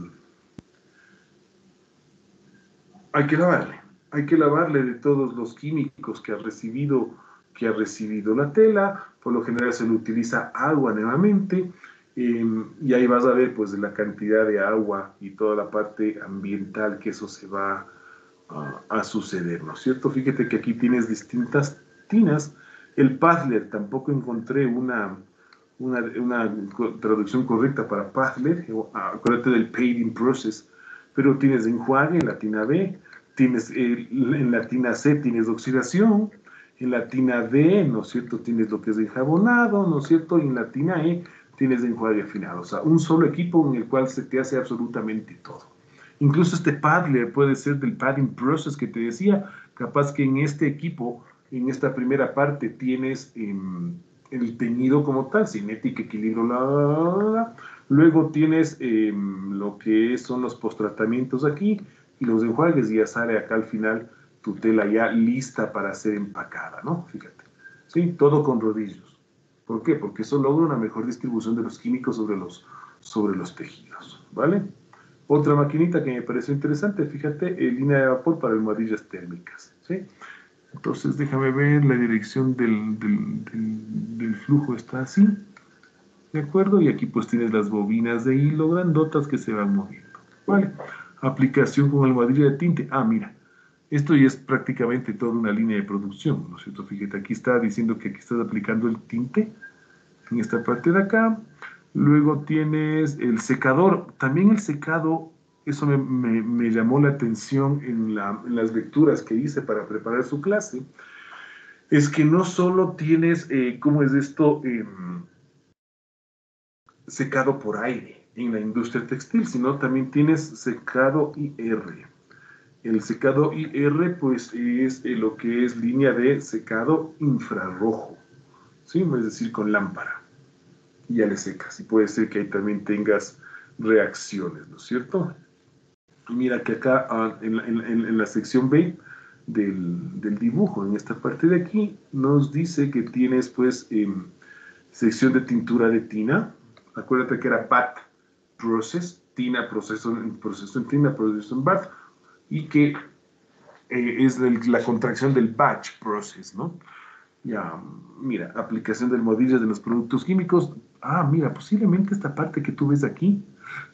hay que lavarle, hay que lavarle de todos los químicos que ha recibido, que ha recibido la tela. Por lo general se le utiliza agua nuevamente, eh, y ahí vas a ver pues la cantidad de agua y toda la parte ambiental que eso se va uh, a suceder, ¿no es cierto? Fíjate que aquí tienes distintas tinas. El Paddler, tampoco encontré una, una, una traducción correcta para Paddler, acuérdate del Painting Process, pero tienes enjuague en la tina B, tienes eh, en la tina C tienes oxidación, en la tina D, ¿no es cierto?, tienes lo que es enjabonado, ¿no es cierto?, y en la tina E tienes enjuague afinado, o sea, un solo equipo en el cual se te hace absolutamente todo. Incluso este Paddler puede ser del padding process que te decía, capaz que en este equipo, en esta primera parte, tienes eh, el teñido como tal, cinética, equilibrio, la, la, la, la. Luego tienes eh, lo que son los post-tratamientos aquí y los enjuagues, y ya sale acá al final tu tela ya lista para ser empacada, ¿no? Fíjate, ¿sí? Todo con rodillos. ¿Por qué? Porque eso logra una mejor distribución de los químicos sobre los, sobre los tejidos, ¿vale? Otra maquinita que me pareció interesante, fíjate, eh, línea de vapor para almohadillas térmicas, ¿sí? Entonces déjame ver, la dirección del, del, del, del flujo está así, ¿de acuerdo? Y aquí pues tienes las bobinas de hilo grandotas que se van moviendo, ¿vale? Aplicación con almohadilla de tinte. Ah, mira, esto ya es prácticamente toda una línea de producción, ¿no es cierto? Fíjate, aquí está diciendo que aquí estás aplicando el tinte en esta parte de acá. Luego tienes el secador. También el secado, eso me, me, me llamó la atención en, la, en, las lecturas que hice para preparar su clase, es que no solo tienes, eh, ¿cómo es esto? Eh, secado por aire en la industria textil, sino también tienes secado I R. El secado I R, pues, es eh, lo que es línea de secado infrarrojo, ¿sí? Es decir, con lámpara. Y ya le secas. Y puede ser que ahí también tengas reacciones, ¿no es cierto? Y mira que acá ah, en, la, en, en, la sección B del, del dibujo, en esta parte de aquí, nos dice que tienes, pues, eh, sección de tintura de tina. Acuérdate que era bat process, tina, proceso, proceso en tina, proceso en bat, y que eh, es el, la contracción del batch process, ¿no? Ya, mira, aplicación del modillo de los productos químicos. Ah, mira, posiblemente esta parte que tú ves aquí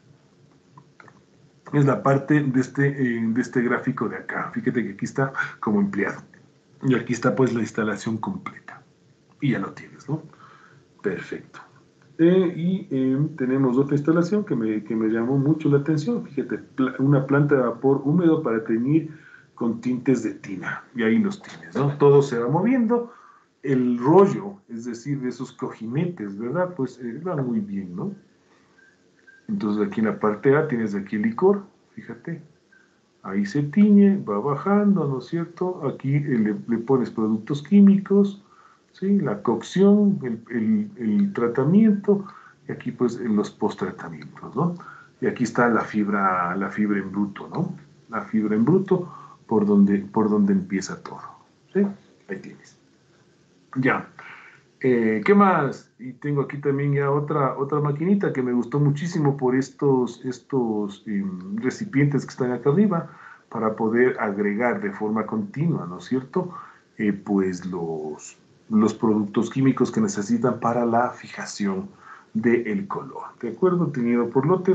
es la parte de este, eh, de este gráfico de acá. Fíjate que aquí está como empleado. Y aquí está pues la instalación completa. Y ya lo tienes, ¿no? Perfecto. Eh, y eh, tenemos otra instalación que me, que me llamó mucho la atención. Fíjate, pla una planta de vapor húmedo para teñir con tintes de tina. Y ahí los tienes, ¿no? Todo se va moviendo. El rollo, es decir, de esos cojinetes, ¿verdad? Pues eh, va muy bien, ¿no? Entonces aquí en la parte A tienes aquí el licor, fíjate. Ahí se tiñe, va bajando, ¿no es cierto? Aquí eh, le, le pones productos químicos, ¿sí? La cocción, el, el, el tratamiento, y aquí pues los post-tratamientos, ¿no? Y aquí está la fibra, la fibra en bruto, ¿no? La fibra en bruto por donde, por donde empieza todo, ¿sí? Ahí tienes. Ya. Eh, ¿Qué más? Y tengo aquí también ya otra, otra maquinita que me gustó muchísimo por estos, estos eh, recipientes que están acá arriba para poder agregar de forma continua, ¿no es cierto? Eh, pues los, los productos químicos que necesitan para la fijación del color. ¿De acuerdo? Tenido por lotes,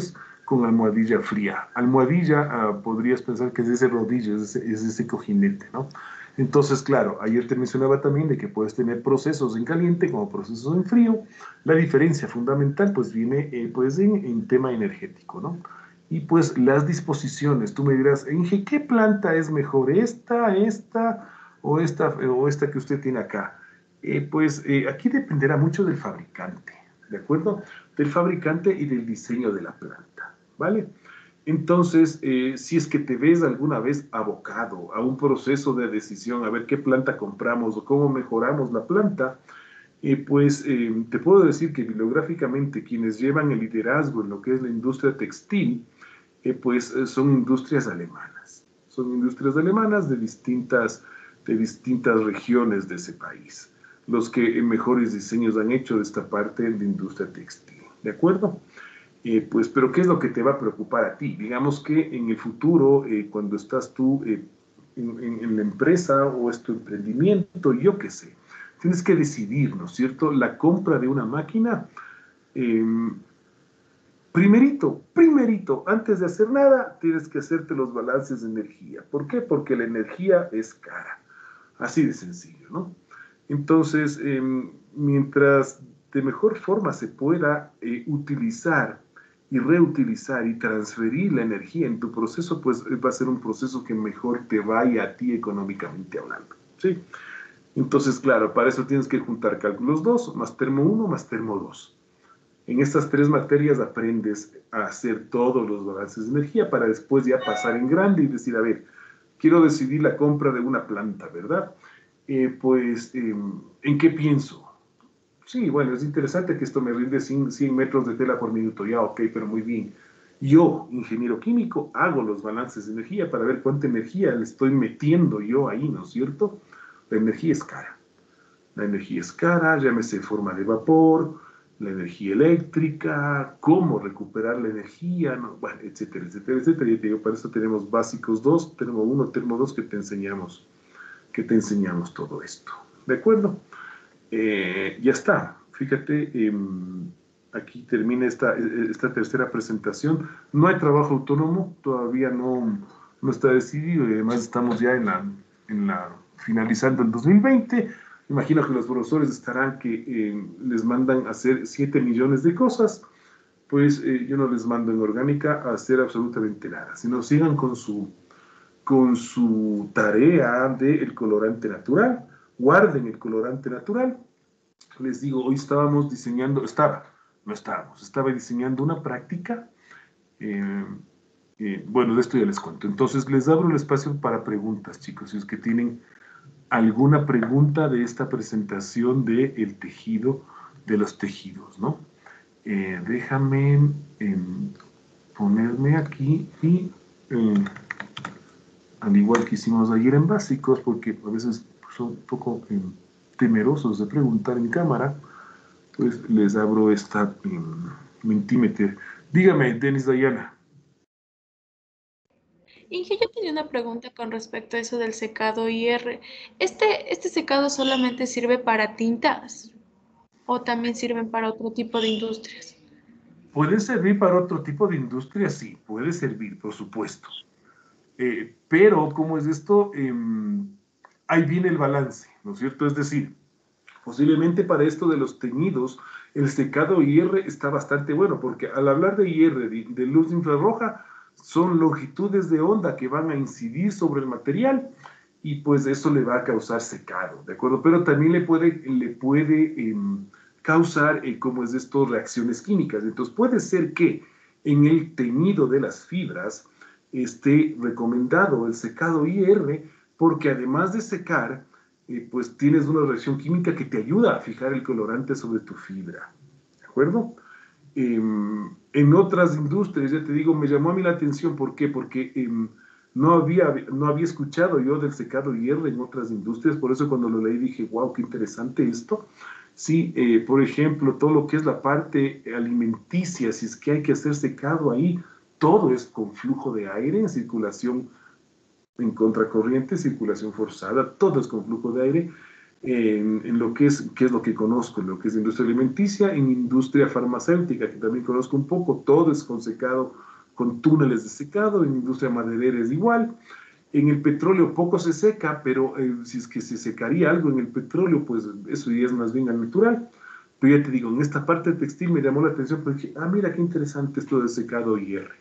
con almohadilla fría. Almohadilla, uh, podrías pensar que es ese rodillo, es ese, es ese cojinete, ¿no? Entonces, claro, ayer te mencionaba también de que puedes tener procesos en caliente como procesos en frío. La diferencia fundamental, pues, viene, eh, pues, en, en tema energético, ¿no? Y, pues, las disposiciones. Tú me dirás, Inge, ¿qué planta es mejor? ¿Esta, esta o esta, o esta que usted tiene acá? Eh, pues, eh, aquí dependerá mucho del fabricante, ¿de acuerdo? Del fabricante y del diseño de la planta, ¿vale? Entonces, eh, si es que te ves alguna vez abocado a un proceso de decisión, a ver qué planta compramos o cómo mejoramos la planta, eh, pues eh, te puedo decir que bibliográficamente quienes llevan el liderazgo en lo que es la industria textil, eh, pues eh, son industrias alemanas. Son industrias alemanas de distintas, de distintas regiones de ese país, los que eh, mejores diseños han hecho de esta parte de industria textil, ¿de acuerdo? Eh, pues, pero ¿qué es lo que te va a preocupar a ti? Digamos que en el futuro, eh, cuando estás tú eh, en, en, en la empresa o es tu emprendimiento, yo qué sé, tienes que decidir, ¿no es cierto? La compra de una máquina, eh, primerito, primerito, antes de hacer nada, tienes que hacerte los balances de energía. ¿Por qué? Porque la energía es cara. Así de sencillo, ¿no? Entonces, eh, mientras de mejor forma se pueda eh, utilizar y reutilizar y transferir la energía en tu proceso, pues va a ser un proceso que mejor te vaya a ti económicamente hablando, ¿sí? Entonces, claro, para eso tienes que juntar cálculos dos, más termo uno, más termo dos. En estas tres materias aprendes a hacer todos los balances de energía para después ya pasar en grande y decir, a ver, quiero decidir la compra de una planta, ¿verdad? Eh, pues, eh, ¿en qué pienso? Sí, bueno, es interesante que esto me rinde cien, cien metros de tela por minuto. Ya, ok, pero muy bien. Yo, ingeniero químico, hago los balances de energía para ver cuánta energía le estoy metiendo yo ahí, ¿no es cierto? La energía es cara. La energía es cara, llámese forma de vapor, la energía eléctrica, cómo recuperar la energía, ¿no? Bueno, etcétera, etcétera, etcétera. Y te digo, para eso tenemos básicos dos, termo uno, termo dos, que te enseñamos, que te enseñamos todo esto. ¿De acuerdo? Eh, ya está. Fíjate, eh, aquí termina esta, esta tercera presentación. No hay trabajo autónomo, todavía no, no está decidido y además estamos ya en la, en la finalizando el dos mil veinte. Imagino que los profesores estarán que eh, les mandan a hacer siete millones de cosas, pues eh, yo no les mando en orgánica a hacer absolutamente nada, sino sigan con su, con su tarea del colorante natural, guarden el colorante natural. Les digo, hoy estábamos diseñando, estaba, no estábamos, estaba diseñando una práctica, eh, eh, bueno, de esto ya les cuento. Entonces les abro el espacio para preguntas, chicos, si es que tienen alguna pregunta de esta presentación del de tejido, de los tejidos, ¿no? Eh, déjame eh, ponerme aquí y, eh, al igual que hicimos ayer en básicos, porque a veces son un poco eh, temerosos de preguntar en cámara, pues les abro esta eh, Mentimeter. Dígame, Denis Dayana. Inge, yo tenía una pregunta con respecto a eso del secado I R. ¿Este, este secado solamente sirve para tintas o también sirven para otro tipo de industrias? ¿Puede servir para otro tipo de industria? Sí, puede servir, por supuesto. Eh, pero, ¿cómo es esto? Eh, ahí viene el balance, ¿no es cierto? Es decir, posiblemente para esto de los teñidos, el secado I R está bastante bueno, porque al hablar de I R, de, de luz infrarroja, son longitudes de onda que van a incidir sobre el material y pues eso le va a causar secado, ¿de acuerdo? Pero también le puede, le puede eh, causar, eh, ¿cómo es esto?, reacciones químicas. Entonces puede ser que en el teñido de las fibras esté recomendado el secado I R, porque además de secar, eh, pues tienes una reacción química que te ayuda a fijar el colorante sobre tu fibra, ¿de acuerdo? Eh, en otras industrias, ya te digo, me llamó a mí la atención, ¿por qué? Porque eh, no, había, no había escuchado yo del secado I R en otras industrias, por eso cuando lo leí dije, wow, qué interesante esto. Sí, eh, por ejemplo, todo lo que es la parte alimenticia, si es que hay que hacer secado ahí, todo es con flujo de aire en circulación en contracorriente, circulación forzada, todo es con flujo de aire, en, en lo que es, que es lo que conozco, en lo que es industria alimenticia, en industria farmacéutica, que también conozco un poco, todo es con secado con túneles de secado, en industria maderera es igual. En el petróleo poco se seca, pero eh, si es que se secaría algo en el petróleo, pues eso ya es más bien al natural. Pero ya te digo, en esta parte textil me llamó la atención porque dije, ah, mira qué interesante esto de secado I R.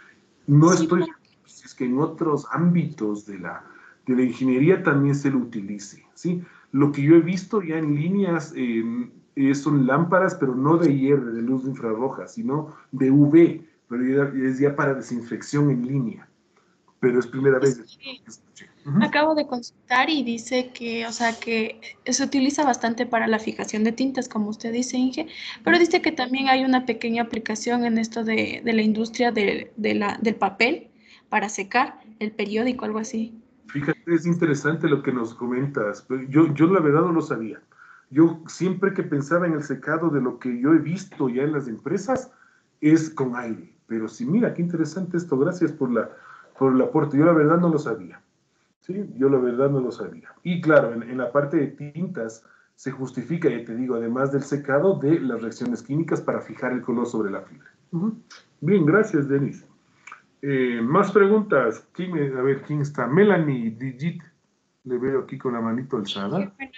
No Sí, estoy por- seguro si es que en otros ámbitos de la, de la ingeniería también se lo utilice, ¿sí? Lo que yo he visto ya en líneas eh, eh, son lámparas, pero no de I R, de luz infrarroja, sino de U V, pero ya, es ya para desinfección en línea. Pero es primera vez es que que escuché. Ujú. acabo de consultar y dice que, o sea, que se utiliza bastante para la fijación de tintas, como usted dice, Inge, pero dice que también hay una pequeña aplicación en esto de, de la industria de, de la, del papel para secar el periódico, algo así. Fíjate, es interesante lo que nos comentas. Pero Yo, yo la verdad no lo sabía. Yo siempre que pensaba en el secado de lo que yo he visto ya en las empresas, es con aire. Pero sí, mira, qué interesante esto. Gracias por la, por el aporte. Yo la verdad no lo sabía. Sí, yo la verdad no lo sabía. Y claro, en, en la parte de tintas se justifica, ya te digo, además del secado, de las reacciones químicas para fijar el color sobre la fibra. Ujú. Bien, gracias, Denis. Eh, más preguntas. ¿Quién, es? A ver, ¿quién está? Melanie Digit. Le veo aquí con la manito Qué alzada. buenas.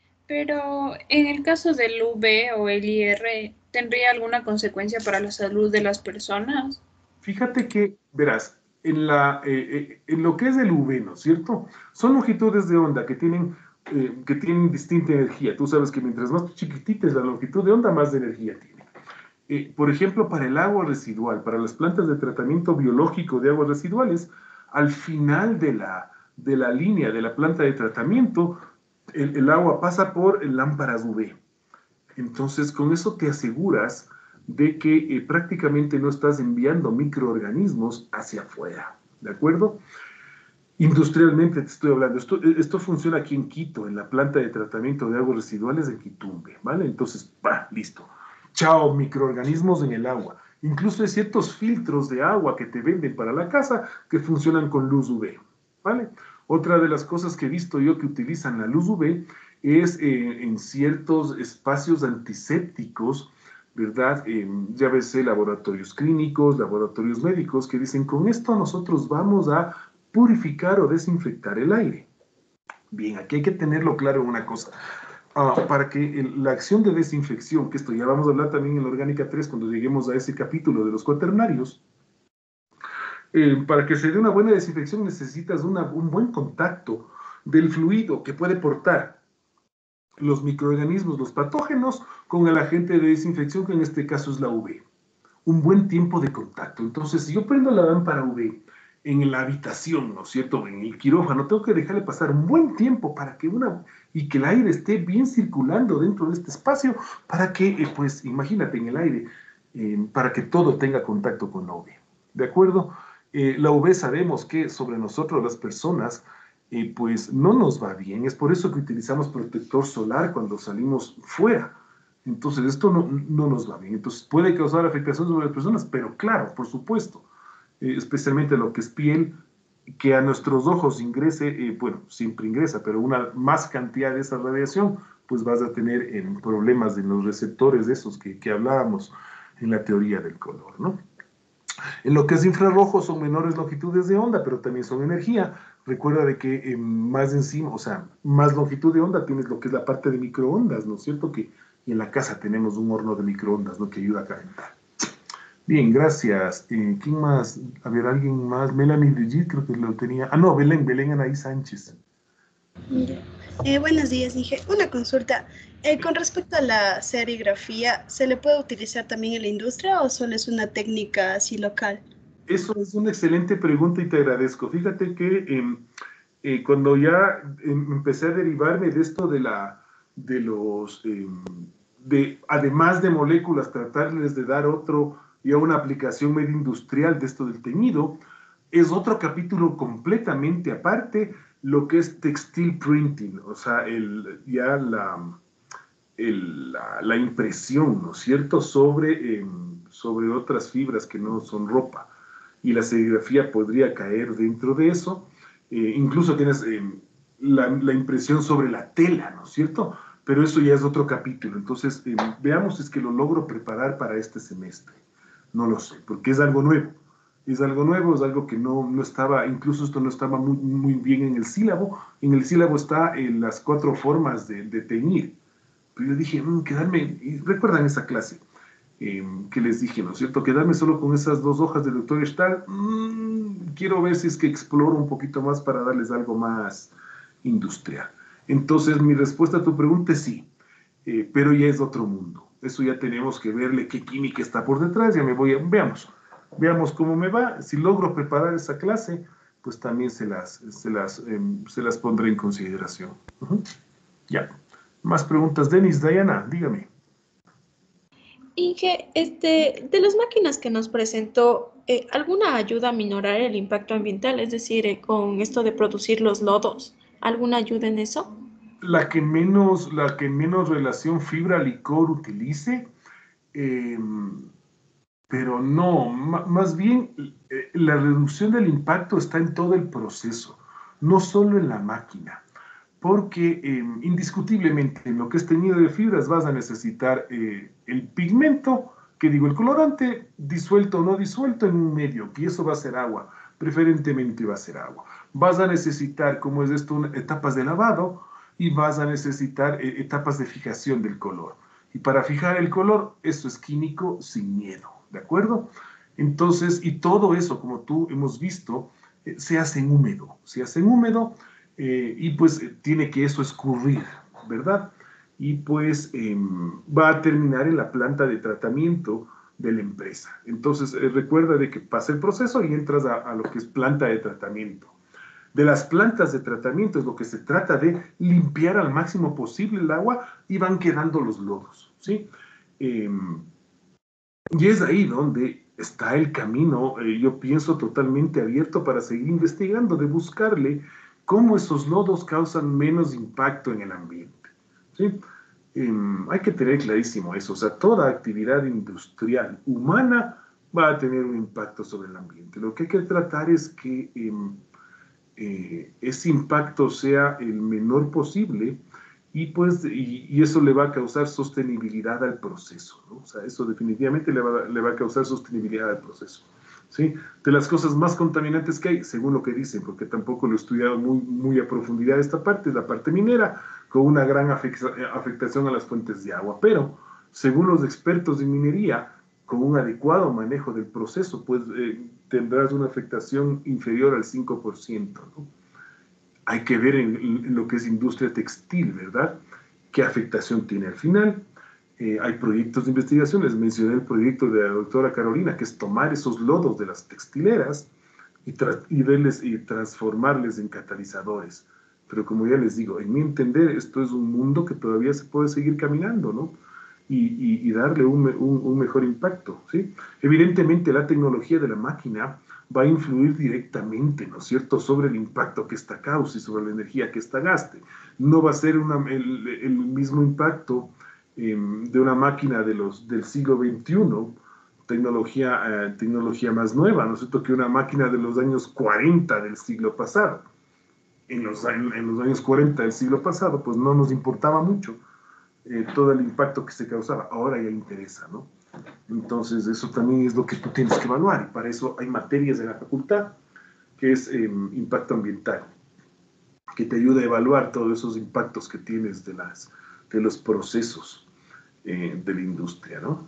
Pero en el caso del U V o el I R, ¿tendría alguna consecuencia para la salud de las personas? Fíjate que, verás, en, la, eh, eh, en lo que es el U V, ¿no es cierto? Son longitudes de onda que tienen, eh, que tienen distinta energía. Tú sabes que mientras más chiquitita es la longitud de onda, más de energía tiene. Eh, por ejemplo, para el agua residual, para las plantas de tratamiento biológico de aguas residuales, al final de la, de la línea de la planta de tratamiento, el, el agua pasa por lámparas U V. Entonces, con eso te aseguras de que eh, prácticamente no estás enviando microorganismos hacia afuera, ¿de acuerdo? Industrialmente te estoy hablando, esto, esto funciona aquí en Quito, en la planta de tratamiento de aguas residuales de Quitumbe, ¿vale? Entonces, ¡bah! Listo. Chao, microorganismos en el agua. Incluso hay ciertos filtros de agua que te venden para la casa que funcionan con luz U V, ¿vale? Otra de las cosas que he visto yo que utilizan la luz U V es eh, en ciertos espacios antisépticos, ¿verdad? Eh, ya ves, eh, laboratorios clínicos, laboratorios médicos que dicen, con esto nosotros vamos a purificar o desinfectar el aire. Bien, aquí hay que tenerlo claro en una cosa. Uh, para que el, la acción de desinfección, que esto ya vamos a hablar también en la orgánica tres cuando lleguemos a ese capítulo de los cuaternarios, eh, para que se dé una buena desinfección necesitas una, un buen contacto del fluido que puede portar los microorganismos, los patógenos, con el agente de desinfección, que en este caso es la U V. Un buen tiempo de contacto. Entonces, si yo prendo la lámpara U V en la habitación, ¿no es cierto? En el quirófano, tengo que dejarle pasar un buen tiempo para que una, y que el aire esté bien circulando dentro de este espacio, para que, eh, pues, imagínate en el aire, eh, para que todo tenga contacto con la U V. ¿De acuerdo? Eh, la U V sabemos que sobre nosotros las personas, eh, pues no nos va bien. Es por eso que utilizamos protector solar cuando salimos fuera. Entonces, esto no, no nos va bien. Entonces, puede causar afectación sobre las personas, pero claro, por supuesto, eh, especialmente lo que es piel, que a nuestros ojos ingrese, eh, bueno, siempre ingresa, pero una más cantidad de esa radiación, pues vas a tener eh, problemas en los receptores de esos que, que hablábamos en la teoría del color, ¿no? En lo que es infrarrojo son menores longitudes de onda, pero también son energía. Recuerda de que eh, más encima, o sea, más longitud de onda tienes lo que es la parte de microondas, ¿no es cierto? Que y en la casa tenemos un horno de microondas, ¿no? Que ayuda a calentar. Bien, gracias. Eh, ¿Quién más? A ver, alguien más. Melanie Brigitte, creo que lo tenía. Ah, no, Belén, Belén Anaí Sánchez. Ya. Eh, buenos días, dije. Una consulta. Eh, con respecto a la serigrafía, ¿se le puede utilizar también en la industria o solo es una técnica así local? Eso es una excelente pregunta y te agradezco. Fíjate que eh, eh, cuando ya eh, empecé a derivarme de esto de la, de los, eh, de, además de moléculas, tratarles de dar otro, ya una aplicación medio industrial de esto del teñido, es otro capítulo completamente aparte, lo que es textil printing, o sea, el, ya la, el, la, la, impresión, ¿no es cierto?, sobre, eh, sobre otras fibras que no son ropa. Y la serigrafía podría caer dentro de eso. Eh, incluso tienes eh, la, la, impresión sobre la tela, ¿no es cierto? Pero eso ya es otro capítulo. Entonces, eh, veamos si es que lo logro preparar para este semestre. No lo sé, porque es algo nuevo. Es algo nuevo, es algo que no, no estaba, incluso esto no estaba muy, muy bien en el sílabo. En el sílabo está en las cuatro formas de, de teñir. Pero yo dije, mmm, quedarme, y recuerdan esa clase eh, que les dije, ¿no es cierto? Quedarme solo con esas dos hojas del doctor Stahl, mmm, quiero ver si es que exploro un poquito más para darles algo más industrial. Entonces, mi respuesta a tu pregunta es sí, eh, pero ya es otro mundo. Eso ya tenemos que verle qué química está por detrás, ya me voy a, veamos, veamos cómo me va. Si logro preparar esa clase, pues también se las, se las, eh, se las pondré en consideración. Uh-huh. Ya. Más preguntas, Denis, Diana, dígame. Inge, este, de las máquinas que nos presentó, eh, ¿alguna ayuda a minorar el impacto ambiental? Es decir, eh, con esto de producir los lodos, ¿alguna ayuda en eso? La que menos, la que menos relación fibra-licor utilice, eh, pero no, más bien eh, la reducción del impacto está en todo el proceso, no solo en la máquina, porque eh, indiscutiblemente en lo que es teñido de fibras vas a necesitar eh, el pigmento, que digo, el colorante disuelto o no disuelto en un medio, que eso va a ser agua, preferentemente va a ser agua. Vas a necesitar, como es esto, etapas de lavado y vas a necesitar eh, etapas de fijación del color. Y para fijar el color, eso es químico sin miedo. ¿De acuerdo? Entonces, y todo eso, como tú hemos visto, eh, se hace en húmedo, se hace en húmedo eh, y pues eh, tiene que eso escurrir, ¿verdad? Y pues eh, va a terminar en la planta de tratamiento de la empresa. Entonces, eh, recuerda de que pasa el proceso y entras a, a lo que es planta de tratamiento. De las plantas de tratamiento es lo que se trata de limpiar al máximo posible el agua y van quedando los lodos, ¿sí? Eh, y es ahí donde está el camino, eh, yo pienso, totalmente abierto para seguir investigando, de buscarle cómo esos lodos causan menos impacto en el ambiente. ¿Sí? Eh, hay que tener clarísimo eso, o sea, toda actividad industrial humana va a tener un impacto sobre el ambiente. Lo que hay que tratar es que eh, eh, ese impacto sea el menor posible y, pues, y, y eso le va a causar sostenibilidad al proceso, ¿no? O sea, eso definitivamente le va, le va a causar sostenibilidad al proceso, ¿sí? De las cosas más contaminantes que hay, según lo que dicen, porque tampoco lo he estudiado muy, muy a profundidad esta parte, es la parte minera, con una gran afectación a las fuentes de agua, pero según los expertos en minería, con un adecuado manejo del proceso, pues eh, tendrás una afectación inferior al cinco por ciento, ¿no? Hay que ver en, en, lo que es industria textil, ¿verdad? ¿Qué afectación tiene al final? Eh, hay proyectos de investigación, les mencioné el proyecto de la doctora Carolina, que es tomar esos lodos de las textileras y, y, verles, y transformarles en catalizadores. Pero como ya les digo, en mi entender, esto es un mundo que todavía se puede seguir caminando, ¿no? Y, y, y darle un, un, un mejor impacto, ¿sí? Evidentemente la tecnología de la máquina va a influir directamente, ¿no es cierto?, sobre el impacto que esta cause y sobre la energía que esta gaste. No va a ser una, el, el, mismo impacto eh, de una máquina de los, del siglo veintiuno, tecnología, eh, tecnología más nueva, ¿no es cierto?, que una máquina de los años cuarenta del siglo pasado. En los, en, en los años cuarenta del siglo pasado, pues no nos importaba mucho eh, todo el impacto que se causaba. Ahora ya interesa, ¿no? Entonces, eso también es lo que tú tienes que evaluar, y para eso hay materias en la facultad, que es eh, impacto ambiental, que te ayuda a evaluar todos esos impactos que tienes de, las, de los procesos eh, de la industria, ¿no?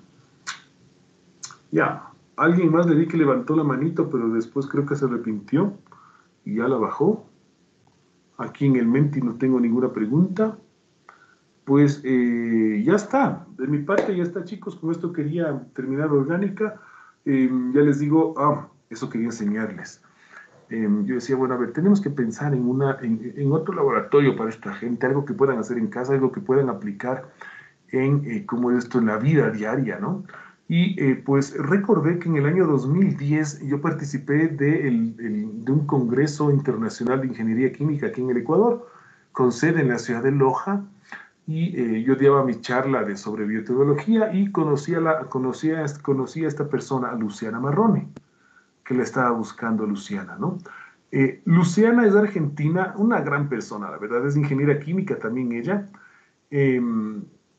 Ya, alguien más le di que levantó la manito, pero después creo que se arrepintió y ya la bajó. Aquí en el Menti no tengo ninguna pregunta. Pues eh, ya está, de mi parte ya está, chicos, con esto quería terminar orgánica. Eh, ya les digo, ah, eso quería enseñarles. Eh, yo decía, bueno, a ver, tenemos que pensar en, una, en, en otro laboratorio para esta gente, algo que puedan hacer en casa, algo que puedan aplicar en, eh, como esto, en la vida diaria, ¿no? Y eh, pues recordé que en el año dos mil diez yo participé de, el, el, de un Congreso Internacional de Ingeniería Química aquí en el Ecuador, con sede en la ciudad de Loja, y eh, yo daba mi charla de sobre biotecnología y conocí a, la, conocí, a, conocí a esta persona, a Luciana Marrone, que la estaba buscando Luciana, ¿no? Eh, Luciana es argentina, una gran persona, la verdad, es ingeniera química también ella, eh,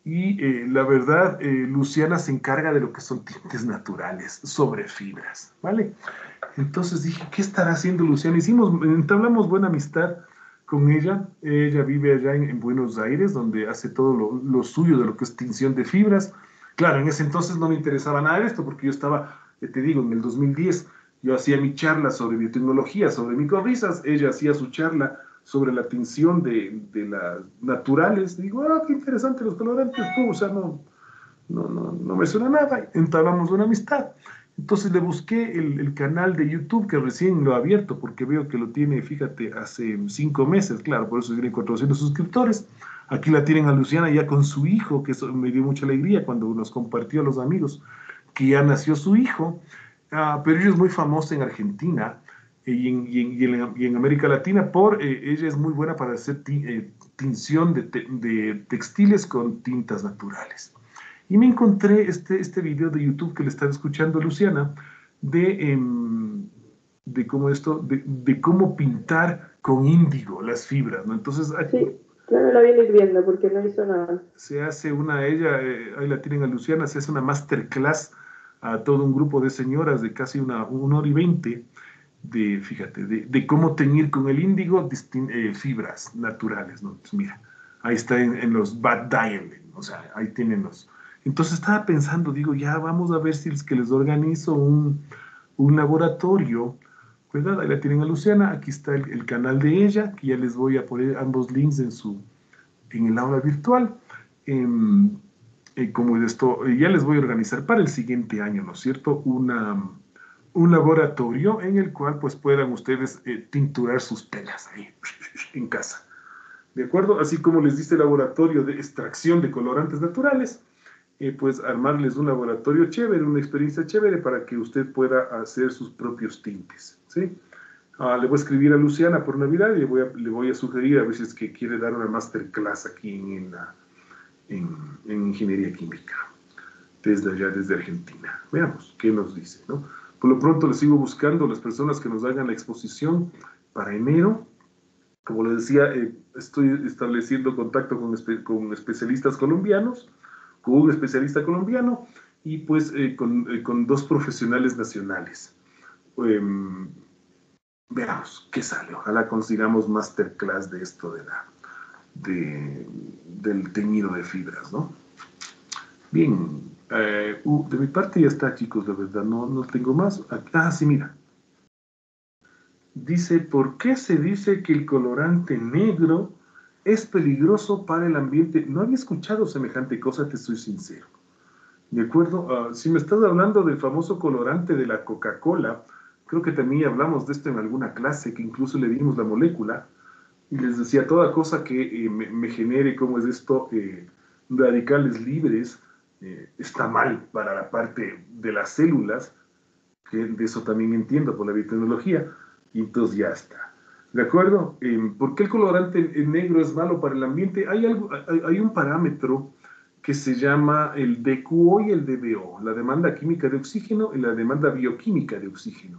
Y eh, la verdad, eh, Luciana se encarga de lo que son tintes naturales sobre fibras, ¿vale? Entonces dije, ¿qué estará haciendo Luciana? Hicimos, entablamos buena amistad con ella. Ella vive allá en, en Buenos Aires, donde hace todo lo, lo suyo de lo que es tinción de fibras. Claro, en ese entonces no me interesaba nada de esto, porque yo estaba, eh, te digo, en el dos mil diez, yo hacía mi charla sobre biotecnología, sobre microrisas, ella hacía su charla sobre la tinción de, de las naturales. Digo, ah, qué interesante los colorantes, tú, o sea, no, no, no, no me suena nada. Entablamos una amistad. Entonces le busqué el, el canal de YouTube que recién lo ha abierto, porque veo que lo tiene, fíjate, hace cinco meses, claro, por eso tiene cuatrocientos suscriptores. Aquí la tienen a Luciana ya con su hijo, que eso me dio mucha alegría cuando nos compartió a los amigos que ya nació su hijo. Ah, pero ella es muy famosa en Argentina eh, y en, y en- y en- y en América Latina por, eh, ella es muy buena para hacer ti- eh, tinción de, te- de textiles con tintas naturales. Y me encontré este, este video de YouTube que le estaba escuchando Luciana de, em, de cómo esto, de, de cómo pintar con índigo las fibras, ¿no? Entonces aquí Sí, ya me la vienes viendo porque no hizo nada. se hace una, ella, eh, ahí la tienen a Luciana, se hace una masterclass a todo un grupo de señoras de casi una, una hora y veinte de, fíjate, de, de cómo teñir con el índigo distin- eh, fibras naturales, ¿no? Pues mira, ahí está en, en los Bad Dial, o sea, ahí tienen los. Entonces estaba pensando, digo, ya vamos a ver si es que les organizo un, un laboratorio, ¿verdad? Ahí la tienen a Luciana, aquí está el, el canal de ella, que ya les voy a poner ambos links en su, en el aula virtual. Em, eh, como esto, eh, ya les voy a organizar para el siguiente año, ¿no es cierto? Una, un laboratorio en el cual pues puedan ustedes eh, tinturar sus telas ahí en casa. ¿De acuerdo? Así como les dice laboratorio de extracción de colorantes naturales, eh, pues armarles un laboratorio chévere, una experiencia chévere para que usted pueda hacer sus propios tintes, ¿sí? Ah, le voy a escribir a Luciana por Navidad y le voy a, le voy a sugerir a veces que quiere dar una masterclass aquí en, en, la- en, en ingeniería química, desde allá, desde Argentina. Veamos qué nos dice, ¿no? Por lo pronto le sigo buscando las personas que nos hagan la exposición para enero. Como les decía, eh, estoy estableciendo contacto con, espe- con especialistas colombianos, con un especialista colombiano y pues eh, con, eh, con dos profesionales nacionales. Em, Veamos qué sale. Ojalá consigamos masterclass de esto de la, de, del teñido de fibras, ¿no? Bien, eh, uh, de mi parte ya está, chicos, la verdad, no, no tengo más. Ah, sí, mira. Dice, ¿por qué se dice que el colorante negro es peligroso para el ambiente? No había escuchado semejante cosa, te soy sincero. ¿De acuerdo? Ah, si me estás hablando del famoso colorante de la Coca-Cola, creo que también hablamos de esto en alguna clase, que incluso le dimos la molécula, y les decía, toda cosa que eh, me, me genere, como es esto, eh, radicales libres, eh, está mal para la parte de las células, que de eso también entiendo por la biotecnología, y entonces ya está. ¿De acuerdo? Eh, ¿por qué el colorante negro es malo para el ambiente? Hay, algo, hay, hay un parámetro que se llama el D Q O y el D B O, la demanda química de oxígeno y la demanda bioquímica de oxígeno.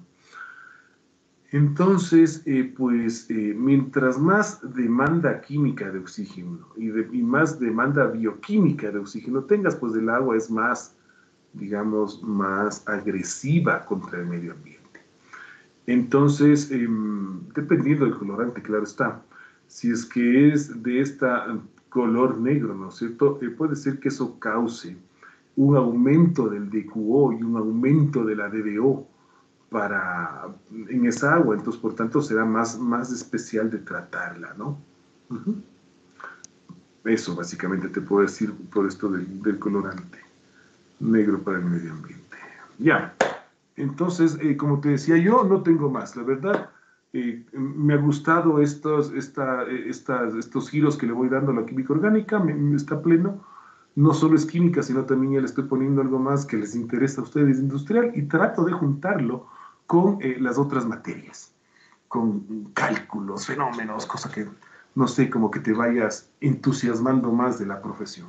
Entonces, eh, pues, eh, mientras más demanda química de oxígeno y, de, y más demanda bioquímica de oxígeno tengas, pues el agua es más, digamos, más agresiva contra el medio ambiente. Entonces, eh, dependiendo del colorante, claro está, si es que es de este color negro, ¿no es cierto? Eh, puede ser que eso cause un aumento del D Q O y un aumento de la D B O para, en esa agua, entonces por tanto será más, más especial de tratarla, ¿no? Uh-huh. Eso básicamente te puedo decir por esto del, del colorante negro para el medio ambiente. Ya, entonces, eh, como te decía yo, no tengo más, la verdad. Eh, me ha gustado estos, esta, esta, estos giros que le voy dando a la química orgánica, me, me está pleno. No solo es química, sino también ya le estoy poniendo algo más que les interesa a ustedes industrial y trato de juntarlo con eh, las otras materias, con cálculos, fenómenos, cosa que, no sé, como que te vayas entusiasmando más de la profesión.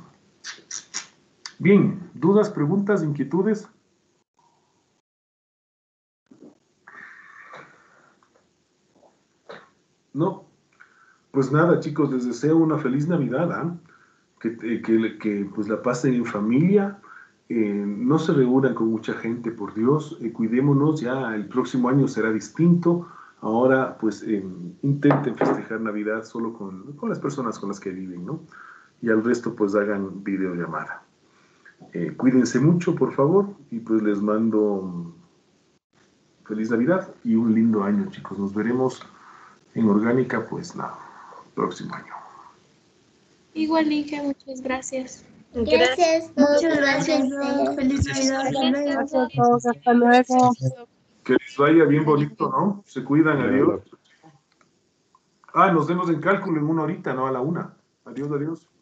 Bien, ¿dudas, preguntas, inquietudes? ¿No? Pues nada, chicos, les deseo una feliz Navidad, ¿eh? que, que, que pues la pasen en familia, eh, no se reúnan con mucha gente, por Dios, eh, cuidémonos, ya el próximo año será distinto. Ahora, pues, eh, intenten festejar Navidad solo con, con las personas con las que viven, ¿no? Y al resto, pues, hagan videollamada. Eh, cuídense mucho, por favor, y pues les mando feliz Navidad y un lindo año, chicos. Nos veremos en Orgánica, pues, nada, próximo año. Igual, Inge, muchas gracias. Gracias. Muchas gracias, gracias. Feliz Navidad. Hasta luego. Gracias a todos, hasta luego. Que les vaya bien bonito, ¿no? Se cuidan, adiós. Ah, nos vemos en cálculo en una horita, ¿no? A la una. Adiós, adiós.